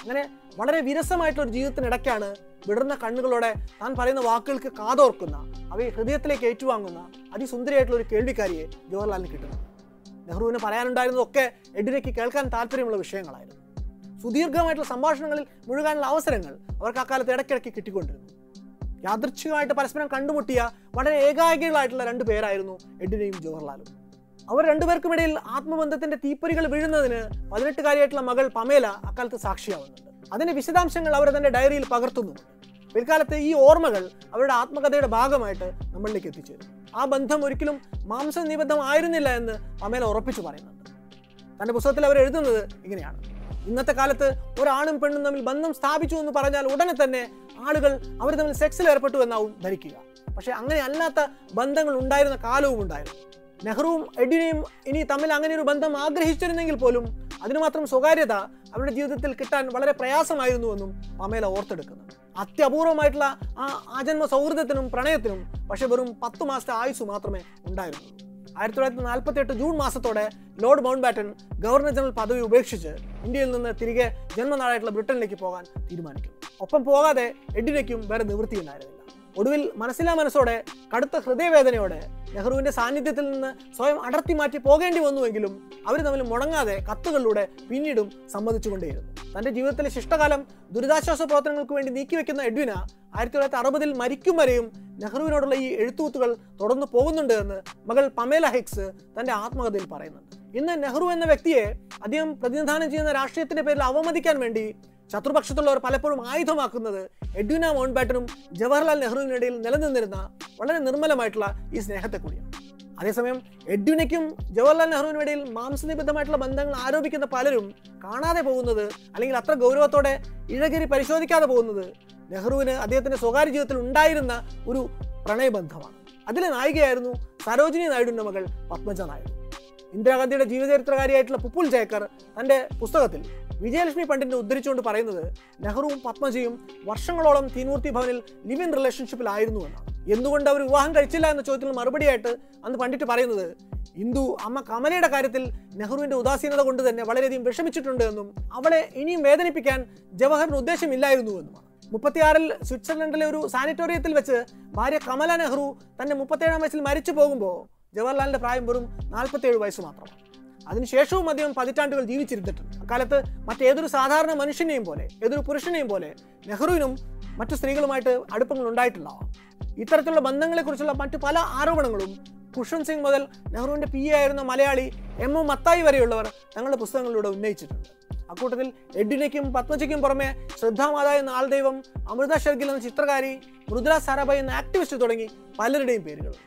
അങ്ങനെ വളരെ വിരസമായിട്ടുള്ള ജീവിതത്തിനിടയ്ക്കാണ് വിടർന്ന കണ്ണുകളോടെ താൻ പറയുന്ന വാക്കുകൾക്ക് കാതോർക്കുന്ന, അവയെ ഹൃദയത്തിലേക്ക് ഏറ്റുവാങ്ങുന്ന അതിസുന്ദരിയായിട്ടുള്ള ഒരു കേൾവിക്കാരിയെ ജവഹർലാലിന് കിട്ടുന്നത്. നെഹ്റുവിന് പറയാനുണ്ടായിരുന്നതൊക്കെ എഡ്വിനയ്ക്ക് കേൾക്കാൻ താല്പര്യമുള്ള വിഷയങ്ങളായിരുന്നു. സുദീർഘമായിട്ടുള്ള സംഭാഷണങ്ങളിൽ മുഴുകാനുള്ള അവസരങ്ങൾ അവർക്ക് അക്കാലത്ത് ഇടയ്ക്കിടയ്ക്ക് കിട്ടിക്കൊണ്ടിരുന്നു. യാദൃച്ഛികമായിട്ട് പരസ്പരം കണ്ടുമുട്ടിയ വളരെ ഏകാഗികളായിട്ടുള്ള രണ്ടു പേരായിരുന്നു എഡ്വിനയും ജവഹർലാലും. അവർ രണ്ടുപേർക്കുമിടയിൽ ആത്മബന്ധത്തിന്റെ തീപ്പൊരികൾ വീഴുന്നതിന് പതിനെട്ടുകാരിയായിട്ടുള്ള മകൾ പമേല അക്കാലത്ത് സാക്ഷിയാവുന്നുണ്ട്. അതിന്റെ വിശദാംശങ്ങൾ അവർ തന്റെ ഡയറിയിൽ പകർത്തുന്നുണ്ട്. പിൽക്കാലത്ത് ഈ ഓർമ്മകൾ അവരുടെ ആത്മകഥയുടെ ഭാഗമായിട്ട് നമ്മളിലേക്ക് എത്തിച്ചേരും. ആ ബന്ധം ഒരിക്കലും മാംസനിബദ്ധമായിരുന്നില്ല എന്ന് പമേല ഉറപ്പിച്ചു പറയുന്നുണ്ട്. തന്റെ പുസ്തകത്തിൽ അവർ എഴുതുന്നത് ഇങ്ങനെയാണ്: ഇന്നത്തെ കാലത്ത് ഒരാണും പെണ്ണും തമ്മിൽ ബന്ധം സ്ഥാപിച്ചു എന്ന് പറഞ്ഞാൽ ഉടനെ തന്നെ ആളുകൾ അവർ തമ്മിൽ സെക്സിൽ ഏർപ്പെട്ടു എന്നാവും ധരിക്കുക. പക്ഷെ അങ്ങനെ അല്ലാത്ത ബന്ധങ്ങൾ ഉണ്ടായിരുന്ന കാലവും ഉണ്ടായിരുന്നു. നെഹ്റുവും എഡ്വിനയും ഇനി തമ്മിൽ അങ്ങനെ ഒരു ബന്ധം ആഗ്രഹിച്ചിരുന്നെങ്കിൽ പോലും അതിന് മാത്രം സ്വകാര്യത അവരുടെ ജീവിതത്തിൽ കിട്ടാൻ വളരെ പ്രയാസമായിരുന്നുവെന്നും പമേല ഓർത്തെടുക്കുന്നു. അത്യപൂർവമായിട്ടുള്ള ആ ആജന്മ സൗഹൃദത്തിനും പ്രണയത്തിനും പക്ഷെ വെറും പത്തു മാസത്തെ ആയുസ് മാത്രമേ ഉണ്ടായിരുന്നുള്ളൂ. ആയിരത്തി തൊള്ളായിരത്തി നാൽപ്പത്തി എട്ട് ജൂൺ മാസത്തോടെ lord Mountbatten governor general പദവി ഉപേക്ഷിച്ച് ഇന്ത്യയിൽ നിന്ന് തിരികെ ജന്മനാടായിട്ടുള്ള ബ്രിട്ടനിലേക്ക് പോകാൻ തീരുമാനിക്കും. ഒപ്പം പോകാതെ എഡ്വിനയ്ക്കും വേറെ നിവൃത്തിയുണ്ടായിരുന്നില്ല. ഒടുവിൽ മനസ്സിലാ മനസ്സോടെ കടുത്ത ഹൃദയവേദനയോടെ നെഹ്റുവിന്റെ സാന്നിധ്യത്തിൽ നിന്ന് സ്വയം അടർത്തി മാറ്റി പോകേണ്ടി വന്നുവെങ്കിലും അവർ തമ്മിൽ മുടങ്ങാതെ കത്തുകളിലൂടെ പിന്നീടും സമ്മതിച്ചുകൊണ്ടേയിരുന്നു. തന്റെ ജീവിതത്തിലെ ശിഷ്ടകാലം ദുരിതാശ്വാസ പ്രവർത്തനങ്ങൾക്ക് വേണ്ടി നീക്കിവെക്കുന്ന എഡ്വിന ആയിരത്തി തൊള്ളായിരത്തി അറുപതിൽ മരിക്കും വരെയും നെഹ്റുവിനോടുള്ള ഈ എഴുത്തുകുത്തുകൾ തുടർന്നു പോകുന്നുണ്ട് എന്ന് മകൾ പമേല ഹിക്സ് തന്റെ ആത്മകഥയിൽ പറയുന്നുണ്ട്. ഇന്ന് നെഹ്റു എന്ന വ്യക്തിയെ അദ്ദേഹം പ്രതിനിധാനം ചെയ്യുന്ന രാഷ്ട്രീയത്തിന്റെ പേരിൽ അവമതിക്കാൻ വേണ്ടി ശത്രുപക്ഷത്തുള്ളവർ പലപ്പോഴും ആയുധമാക്കുന്നത് എഡ്വിന മൗണ്ട് ബാറ്റനും ജവഹർലാൽ നെഹ്റുവിനിടയിൽ നിലനിന്നിരുന്ന വളരെ നിർമ്മലമായിട്ടുള്ള ഈ സ്നേഹത്തെ കൂടിയാണ്. അതേസമയം എഡ്വിനയ്ക്കും ജവഹർലാൽ നെഹ്റുവിനും ഇടയിൽ മാംസനിബദ്ധമായിട്ടുള്ള ബന്ധങ്ങൾ ആരോപിക്കുന്ന പലരും കാണാതെ പോകുന്നത്, അല്ലെങ്കിൽ അത്ര ഗൗരവത്തോടെ ഇഴകരി പരിശോധിക്കാതെ പോകുന്നത് നെഹ്റുവിന് അദ്ദേഹത്തിന്റെ സ്വകാര്യ ജീവിതത്തിൽ ഉണ്ടായിരുന്ന ഒരു പ്രണയബന്ധമാണ്. അതിലെ നായികയായിരുന്നു സരോജിനി നായിഡുവിന്റെ മകൾ പത്മജ നായിഡു. ഇന്ദിരാഗാന്ധിയുടെ ജീവചരിത്രകാരിയായിട്ടുള്ള പുപ്പുൽ ജയക്കർ തന്റെ പുസ്തകത്തിൽ വിജയലക്ഷ്മി പണ്ഡിറ്റിനെ ഉദ്ധരിച്ചുകൊണ്ട് പറയുന്നത് നെഹ്റുവും പത്മജിയും വർഷങ്ങളോളം തീൻമൂർത്തി ഭവനിൽ ലിവ് ഇൻ റിലേഷൻഷിപ്പിലായിരുന്നു എന്നാണ്. എന്തുകൊണ്ട് അവർ വിവാഹം കഴിച്ചില്ല എന്ന ചോദ്യത്തിന് മറുപടിയായിട്ട് അന്ന് പണ്ഡിറ്റ് പറയുന്നത്, ഇന്ദു അമ്മ കമലയുടെ കാര്യത്തിൽ നെഹ്റുവിന്റെ ഉദാസീനത കൊണ്ട് തന്നെ വളരെയധികം വിഷമിച്ചിട്ടുണ്ട് എന്നും അവളെ ഇനിയും വേദനിപ്പിക്കാൻ ജവഹറിന് ഉദ്ദേശമില്ലായിരുന്നു എന്നുമാണ്. മുപ്പത്തിയാറിൽ സ്വിറ്റ്സർലൻഡിലെ ഒരു സാനിറ്റോറിയത്തിൽ വെച്ച് ഭാര്യ കമല നെഹ്റു തന്റെ മുപ്പത്തേഴാം വയസ്സിൽ മരിച്ചു പോകുമ്പോൾ ജവഹർലാലിന്റെ പ്രായം വെറും നാൽപ്പത്തിയേഴ് വയസ്സ് മാത്രമാണ്. അതിനുശേഷവും അദ്ദേഹം പതിറ്റാണ്ടുകൾ ജീവിച്ചിരുന്നിട്ടുണ്ട്. അക്കാലത്ത് മറ്റേതൊരു സാധാരണ മനുഷ്യനെയും പോലെ, ഏതൊരു പുരുഷനെയും പോലെ നെഹ്റുവിനും മറ്റു സ്ത്രീകളുമായിട്ട് അടുപ്പങ്ങൾ ഉണ്ടായിട്ടുണ്ടാവാം. ഇത്തരത്തിലുള്ള ബന്ധങ്ങളെക്കുറിച്ചുള്ള മറ്റു പല ആരോപണങ്ങളും ഖുഷ്വന്ത് സിംഗ് മുതൽ നെഹ്റുവിന്റെ പി എ ആയിരുന്ന മലയാളി എം എം മത്തായി വരെയുള്ളവർ തങ്ങളുടെ പുസ്തകങ്ങളിലൂടെ ഉന്നയിച്ചിട്ടുണ്ട്. അക്കൂട്ടത്തിൽ എഡ്വിനയ്ക്കും പത്മജയ്ക്കും പുറമെ ശ്രദ്ധാമാത എന്ന ആൾദൈവം, അമൃത ഷെർഗിൽ എന്ന ചിത്രകാരി, മൃദുല സാരാഭായ് എന്ന ആക്ടിവിസ്റ്റ് തുടങ്ങി പലരുടെയും പേരുകളുണ്ട്.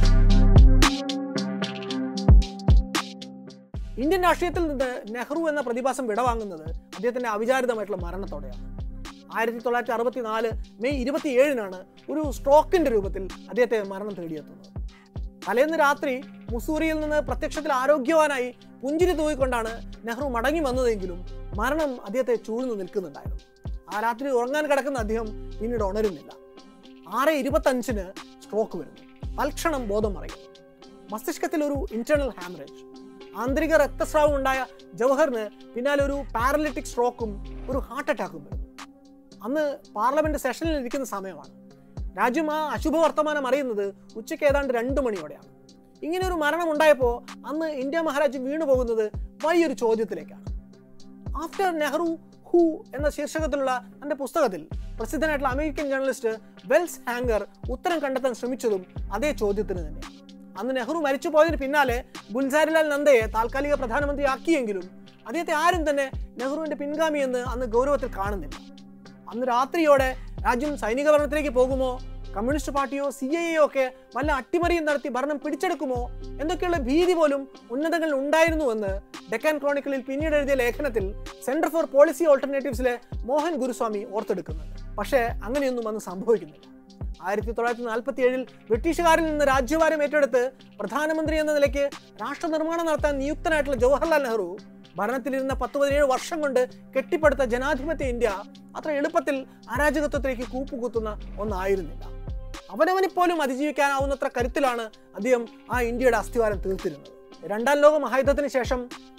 ഇന്ത്യൻ രാഷ്ട്രീയത്തിൽ നിന്ന് നെഹ്റു എന്ന പ്രതിഭാസം വിടവാങ്ങുന്നത് അദ്ദേഹത്തിന്റെ അവിചാരിതമായിട്ടുള്ള മരണത്തോടെയാണ്. ആയിരത്തി തൊള്ളായിരത്തി അറുപത്തി നാല് മെയ് ഇരുപത്തി ഏഴിനാണ് ഒരു സ്ട്രോക്കിന്റെ രൂപത്തിൽ അദ്ദേഹത്തെ മരണം തേടിയെത്തുന്നത്. തലേന്ന് രാത്രി മുസൂറിയിൽ നിന്ന് പ്രത്യക്ഷത്തിൽ ആരോഗ്യവാനായി പുഞ്ചിരി തൂയിക്കൊണ്ടാണ് നെഹ്റു മടങ്ങി വന്നതെങ്കിലും മരണം അദ്ദേഹത്തെ ചൂഴ്ന്നു നിൽക്കുന്നുണ്ടായിരുന്നു. ആ രാത്രി ഉറങ്ങാൻ കിടക്കുന്ന അദ്ദേഹം പിന്നീട് ഉണരുന്നില്ല. ആറ് ഇരുപത്തി അഞ്ചിന് സ്ട്രോക്ക് വരുന്നു. തൽക്ഷണം ബോധം മറയുന്നു. മസ്തിഷ്കത്തിൽ ഒരു ഇന്റേണൽ ഹാമറേജ്, ആന്തരിക രക്തസ്രാവം ഉണ്ടായ ജവഹറിന് പിന്നാലെ ഒരു പാരലിറ്റിക് സ്ട്രോക്കും ഒരു ഹാർട്ട് അറ്റാക്കും വരുന്നു. അന്ന് പാർലമെന്റ് സെഷനിൽ ഇരിക്കുന്ന സമയമാണ്. രാജ്യം ആ അശുഭ വർത്തമാനം അറിയുന്നത് ഉച്ചയ്ക്ക് ഏതാണ്ട് രണ്ടു മണിയോടെയാണ്. ഇങ്ങനെ ഒരു മരണം ഉണ്ടായപ്പോൾ അന്ന് ഇന്ത്യ മഹാരാജ്യം വീണു പോകുന്നത് വലിയൊരു ചോദ്യത്തിലേക്കാണ്. ആഫ്റ്റർ നെഹ്റു ഹൂ എന്ന ശീർഷകത്തിലുള്ള തന്റെ പുസ്തകത്തിൽ പ്രസിദ്ധനായിട്ടുള്ള അമേരിക്കൻ ജേർണലിസ്റ്റ് വെൽസ് ഹാങ്കർ ഉത്തരം കണ്ടെത്താൻ ശ്രമിച്ചതും അതേ ചോദ്യത്തിന് തന്നെയാണ്. അന്ന് നെഹ്റു മരിച്ചു പോയതിന് പിന്നാലെ ഗുൽസാരിലാൽ നന്ദയെ താൽക്കാലിക പ്രധാനമന്ത്രിയാക്കിയെങ്കിലും അദ്ദേഹത്തെ ആരും തന്നെ നെഹ്റുവിന്റെ പിൻഗാമി എന്ന് അന്ന് ഗൗരവത്തിൽ കാണുന്നില്ല. അന്ന് രാത്രിയോടെ രാജ്യം സൈനിക ഭരണത്തിലേക്ക് പോകുമോ, കമ്മ്യൂണിസ്റ്റ് പാർട്ടിയോ സി ഐ എയോ ഒക്കെ വല്ല അട്ടിമറിയും നടത്തി ഭരണം പിടിച്ചെടുക്കുമോ എന്നൊക്കെയുള്ള ഭീതി പോലും ഉന്നതങ്ങളിൽ ഉണ്ടായിരുന്നുവെന്ന് ഡെക്കാൻ ക്രോണിക്കിളിൽ പിന്നീട് എഴുതിയ ലേഖനത്തിൽ സെന്റർ ഫോർ പോളിസി ഓൾട്ടർനേറ്റീവ്സിലെ മോഹൻ ഗുരുസ്വാമി ഓർത്തെടുക്കുന്നുണ്ട്. പക്ഷേ അങ്ങനെയൊന്നും അന്ന് സംഭവിക്കുന്നില്ല. ആയിരത്തി തൊള്ളായിരത്തി നാൽപ്പത്തി ഏഴിൽ ബ്രിട്ടീഷുകാരിൽ നിന്ന് രാജ്യഭാരം ഏറ്റെടുത്ത് പ്രധാനമന്ത്രി എന്ന നിലയ്ക്ക് രാഷ്ട്ര നിർമ്മാണം നടത്താൻ നിയുക്തനായിട്ടുള്ള ജവഹർലാൽ നെഹ്റു ഭരണത്തിലിരുന്ന പത്ത് പതിനേഴ് വർഷം കൊണ്ട് കെട്ടിപ്പടുത്ത ജനാധിപത്യ ഇന്ത്യ അത്ര എളുപ്പത്തിൽ അരാജകത്വത്തിലേക്ക് കൂപ്പുകുത്തുന്ന ഒന്നായിരുന്നില്ല. അവനവനെപ്പോലും അതിജീവിക്കാനാവുന്നത്ര കരുത്തിലാണ് അദ്ദേഹം ആ ഇന്ത്യയുടെ അസ്ഥിവാരം തീർത്തിരുന്നത്. രണ്ടാം ലോക മഹായുദ്ധത്തിന് ശേഷം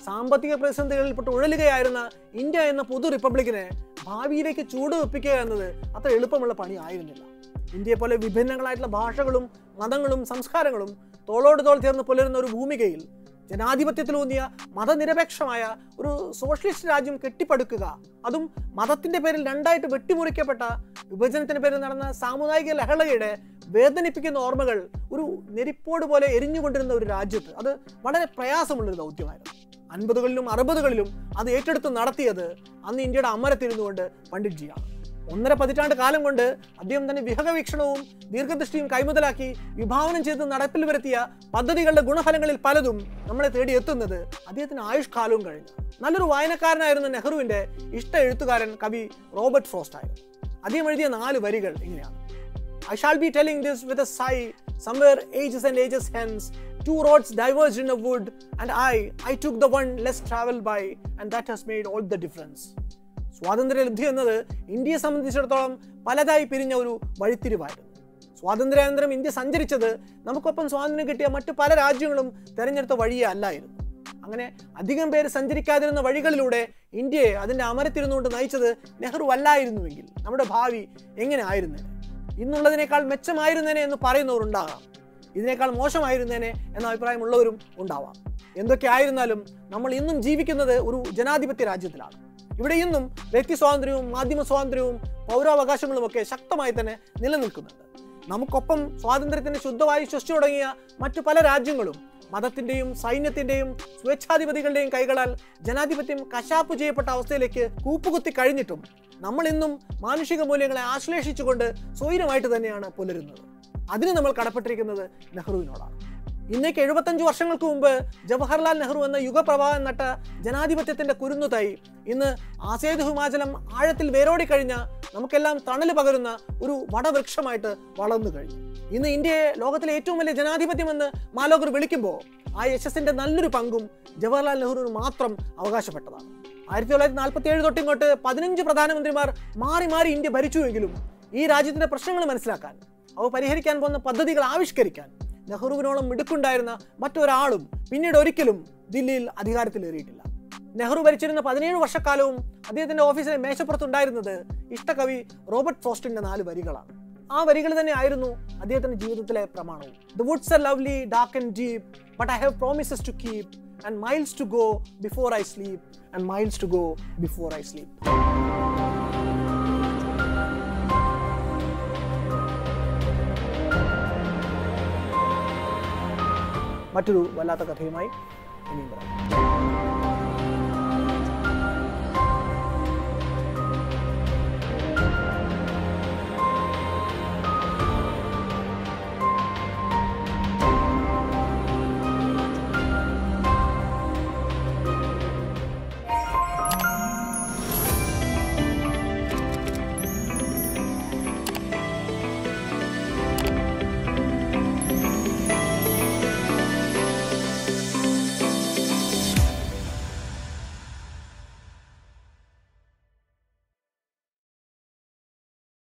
സാമ്പത്തിക പ്രതിസന്ധികളിൽപ്പെട്ട് ഉഴലുകയായിരുന്ന ഇന്ത്യ എന്ന പൊതു റിപ്പബ്ലിക്കിനെ ഭാവിയിലേക്ക് ചൂടുവെപ്പിക്കുക എന്നത് അത്ര എളുപ്പമുള്ള പണി ആയിരുന്നില്ല. ഇന്ത്യയെ പോലെ വിഭിന്നങ്ങളായിട്ടുള്ള ഭാഷകളും മതങ്ങളും സംസ്കാരങ്ങളും തോളോട് തോൾ ചേർന്ന് പുലരുന്ന ഒരു ഭൂമികയിൽ ജനാധിപത്യത്തിലൂന്നിയ മതനിരപേക്ഷമായ ഒരു സോഷ്യലിസ്റ്റ് രാജ്യം കെട്ടിപ്പടുക്കുക, അതും മതത്തിന്റെ പേരിൽ രണ്ടായിട്ട് വെട്ടിമുറിക്കപ്പെട്ട വിഭജനത്തിന്റെ പേരിൽ നടന്ന സാമുദായിക ലഹളയുടെ വേദനിപ്പിക്കുന്ന ഓർമ്മകൾ ഒരു നെരിപ്പോട് പോലെ എരിഞ്ഞുകൊണ്ടിരുന്ന ഒരു രാജ്യത്ത് അത് വളരെ പ്രയാസമുള്ളൊരു ദൗത്യമായിരുന്നു. അൻപതുകളിലും അറുപതുകളിലും അത് ഏറ്റെടുത്ത് നടത്തിയത് അന്ന് ഇന്ത്യയുടെ അമരത്തിരുന്നുകൊണ്ട് പണ്ഡിറ്റ്ജിയാണ്. ഒന്നര പതിറ്റാണ്ട് കാലം കൊണ്ട് അദ്ദേഹം തന്നെ വിഹകവീക്ഷണവും ദീർഘദൃഷ്ടിയും കൈമുതലാക്കി വിഭാവനം ചെയ്ത് നടപ്പിൽ വരുത്തിയ പദ്ധതികളുടെ ഗുണഫലങ്ങളിൽ പലതും നമ്മളെ തേടി എത്തുന്നത് അദ്ദേഹത്തിന് ആയുഷ്കാലവും കഴിഞ്ഞു. നല്ലൊരു വായനക്കാരനായിരുന്ന നെഹ്റുവിന്റെ ഇഷ്ട എഴുത്തുകാരൻ കവി റോബർട്ട് ഫ്രോസ്റ്റ് ആയിരുന്നു. അദ്ദേഹം എഴുതിയ നാല് വരികൾ ഇങ്ങനെയാണ്: I shall be telling this with a sigh, somewhere ages and ages hence, two roads diverged in a wood, and I, I took the one less traveled by, and that has made all the difference. സ്വാതന്ത്ര്യലബ്ധി എന്നത് ഇന്ത്യയെ സംബന്ധിച്ചിടത്തോളം പലതായി പിരിഞ്ഞ ഒരു വഴിത്തിരിവായിരുന്നു. സ്വാതന്ത്ര്യാനന്തരം India സഞ്ചരിച്ചത് നമുക്കൊപ്പം സ്വാതന്ത്ര്യം കിട്ടിയ മറ്റു പല രാജ്യങ്ങളും തെരഞ്ഞെടുത്ത വഴിയേ അല്ലായിരുന്നു. അങ്ങനെ അധികം പേര് സഞ്ചരിക്കാതിരുന്ന വഴികളിലൂടെ ഇന്ത്യയെ അതിൻ്റെ അമരത്തിരുന്നുകൊണ്ട് നയിച്ചത് നെഹ്റു അല്ലായിരുന്നുവെങ്കിൽ നമ്മുടെ ഭാവി എങ്ങനെ ആയിരുന്നേനെ? ഇന്നുള്ളതിനേക്കാൾ മെച്ചമായിരുന്നേനെ എന്ന് പറയുന്നവരുണ്ടാകാം, ഇതിനേക്കാൾ മോശമായിരുന്നേനെ എന്ന അഭിപ്രായമുള്ളവരും ഉണ്ടാവാം. എന്തൊക്കെ ആയിരുന്നാലും നമ്മൾ ഇന്നും ജീവിക്കുന്നത് ഒരു ജനാധിപത്യ രാജ്യത്തിലാണ്. ഇവിടെ ഇന്നും വ്യക്തി സ്വാതന്ത്ര്യവും മാധ്യമ സ്വാതന്ത്ര്യവും പൗരാവകാശങ്ങളും ഒക്കെ ശക്തമായി തന്നെ നിലനിൽക്കുന്നുണ്ട്. നമുക്കൊപ്പം സ്വാതന്ത്ര്യത്തിന് ശുദ്ധമായി ശ്വസിച്ചു തുടങ്ങിയ മറ്റു പല രാജ്യങ്ങളും മതത്തിന്റെയും സൈന്യത്തിന്റെയും സ്വേച്ഛാധിപതികളുടെയും കൈകളാൽ ജനാധിപത്യം കശാപ്പ് ചെയ്യപ്പെട്ട അവസ്ഥയിലേക്ക് കൂപ്പുകുത്തി കഴിഞ്ഞിട്ടും നമ്മൾ ഇന്നും മാനുഷിക മൂല്യങ്ങളെ ആശ്ലേഷിച്ചുകൊണ്ട് സ്വൈരമായിട്ട് തന്നെയാണ് പുലരുന്നത്. അതിന് നമ്മൾ കടപ്പെട്ടിരിക്കുന്നത് നെഹ്റുവിനോടാണ്. ഇന്നേക്ക് എഴുപത്തഞ്ച് വർഷങ്ങൾക്ക് മുമ്പ് ജവഹർലാൽ നെഹ്റു എന്ന യുഗപ്രവാഹം നട്ട ജനാധിപത്യത്തിന്റെ കുരുന്നു തൈ ഇന്ന് ആസേതു ഹിമാചലം ആഴത്തിൽ വേരോടിക്കഴിഞ്ഞ നമുക്കെല്ലാം തണല് പകരുന്ന ഒരു വടവൃക്ഷമായിട്ട് വളർന്നു കഴിഞ്ഞു. ഇന്ന് ഇന്ത്യയെ ലോകത്തിലെ ഏറ്റവും വലിയ ജനാധിപത്യമെന്ന് മാലോകർ വിളിക്കുമ്പോൾ ആ യശസ്സിന്റെ നല്ലൊരു പങ്കും ജവഹർലാൽ നെഹ്റുവിന് മാത്രം അവകാശപ്പെട്ടതാണ്. ആയിരത്തി തൊള്ളായിരത്തി നാൽപ്പത്തി ഏഴ് തൊട്ടിങ്ങോട്ട് പതിനഞ്ച് പ്രധാനമന്ത്രിമാർ മാറി മാറി ഇന്ത്യ ഭരിച്ചുവെങ്കിലും ഈ രാജ്യത്തിന്റെ പ്രശ്നങ്ങൾ മനസ്സിലാക്കാൻ, അവ പരിഹരിക്കാൻ പോകുന്ന പദ്ധതികൾ ആവിഷ്കരിക്കാൻ നെഹ്റുവിനോളം മിടുക്കുണ്ടായിരുന്ന മറ്റൊരാളും പിന്നീട് ഒരിക്കലും ദില്ലിയിൽ അധികാരത്തിലേറിയിട്ടില്ല. നെഹ്റു ഭരിച്ചിരുന്ന പതിനേഴ് വർഷക്കാലവും അദ്ദേഹത്തിന്റെ ഓഫീസിലെ മേശപ്പുറത്തുണ്ടായിരുന്നത് ഇഷ്ടകവി റോബർട്ട് ഫ്രോസ്റ്റിന്റെ നാല് വരികളാണ്. ആ വരികൾ തന്നെ ആയിരുന്നു അദ്ദേഹത്തിന്റെ ജീവിതത്തിലെ പ്രമാണവും. The woods are lovely, dark and deep, but I have promises to keep, and miles to go before I sleep, and miles to go before I sleep. മറ്റൊരു വല്ലാത്ത കഥയുമായി ഇനിയും പറയാം.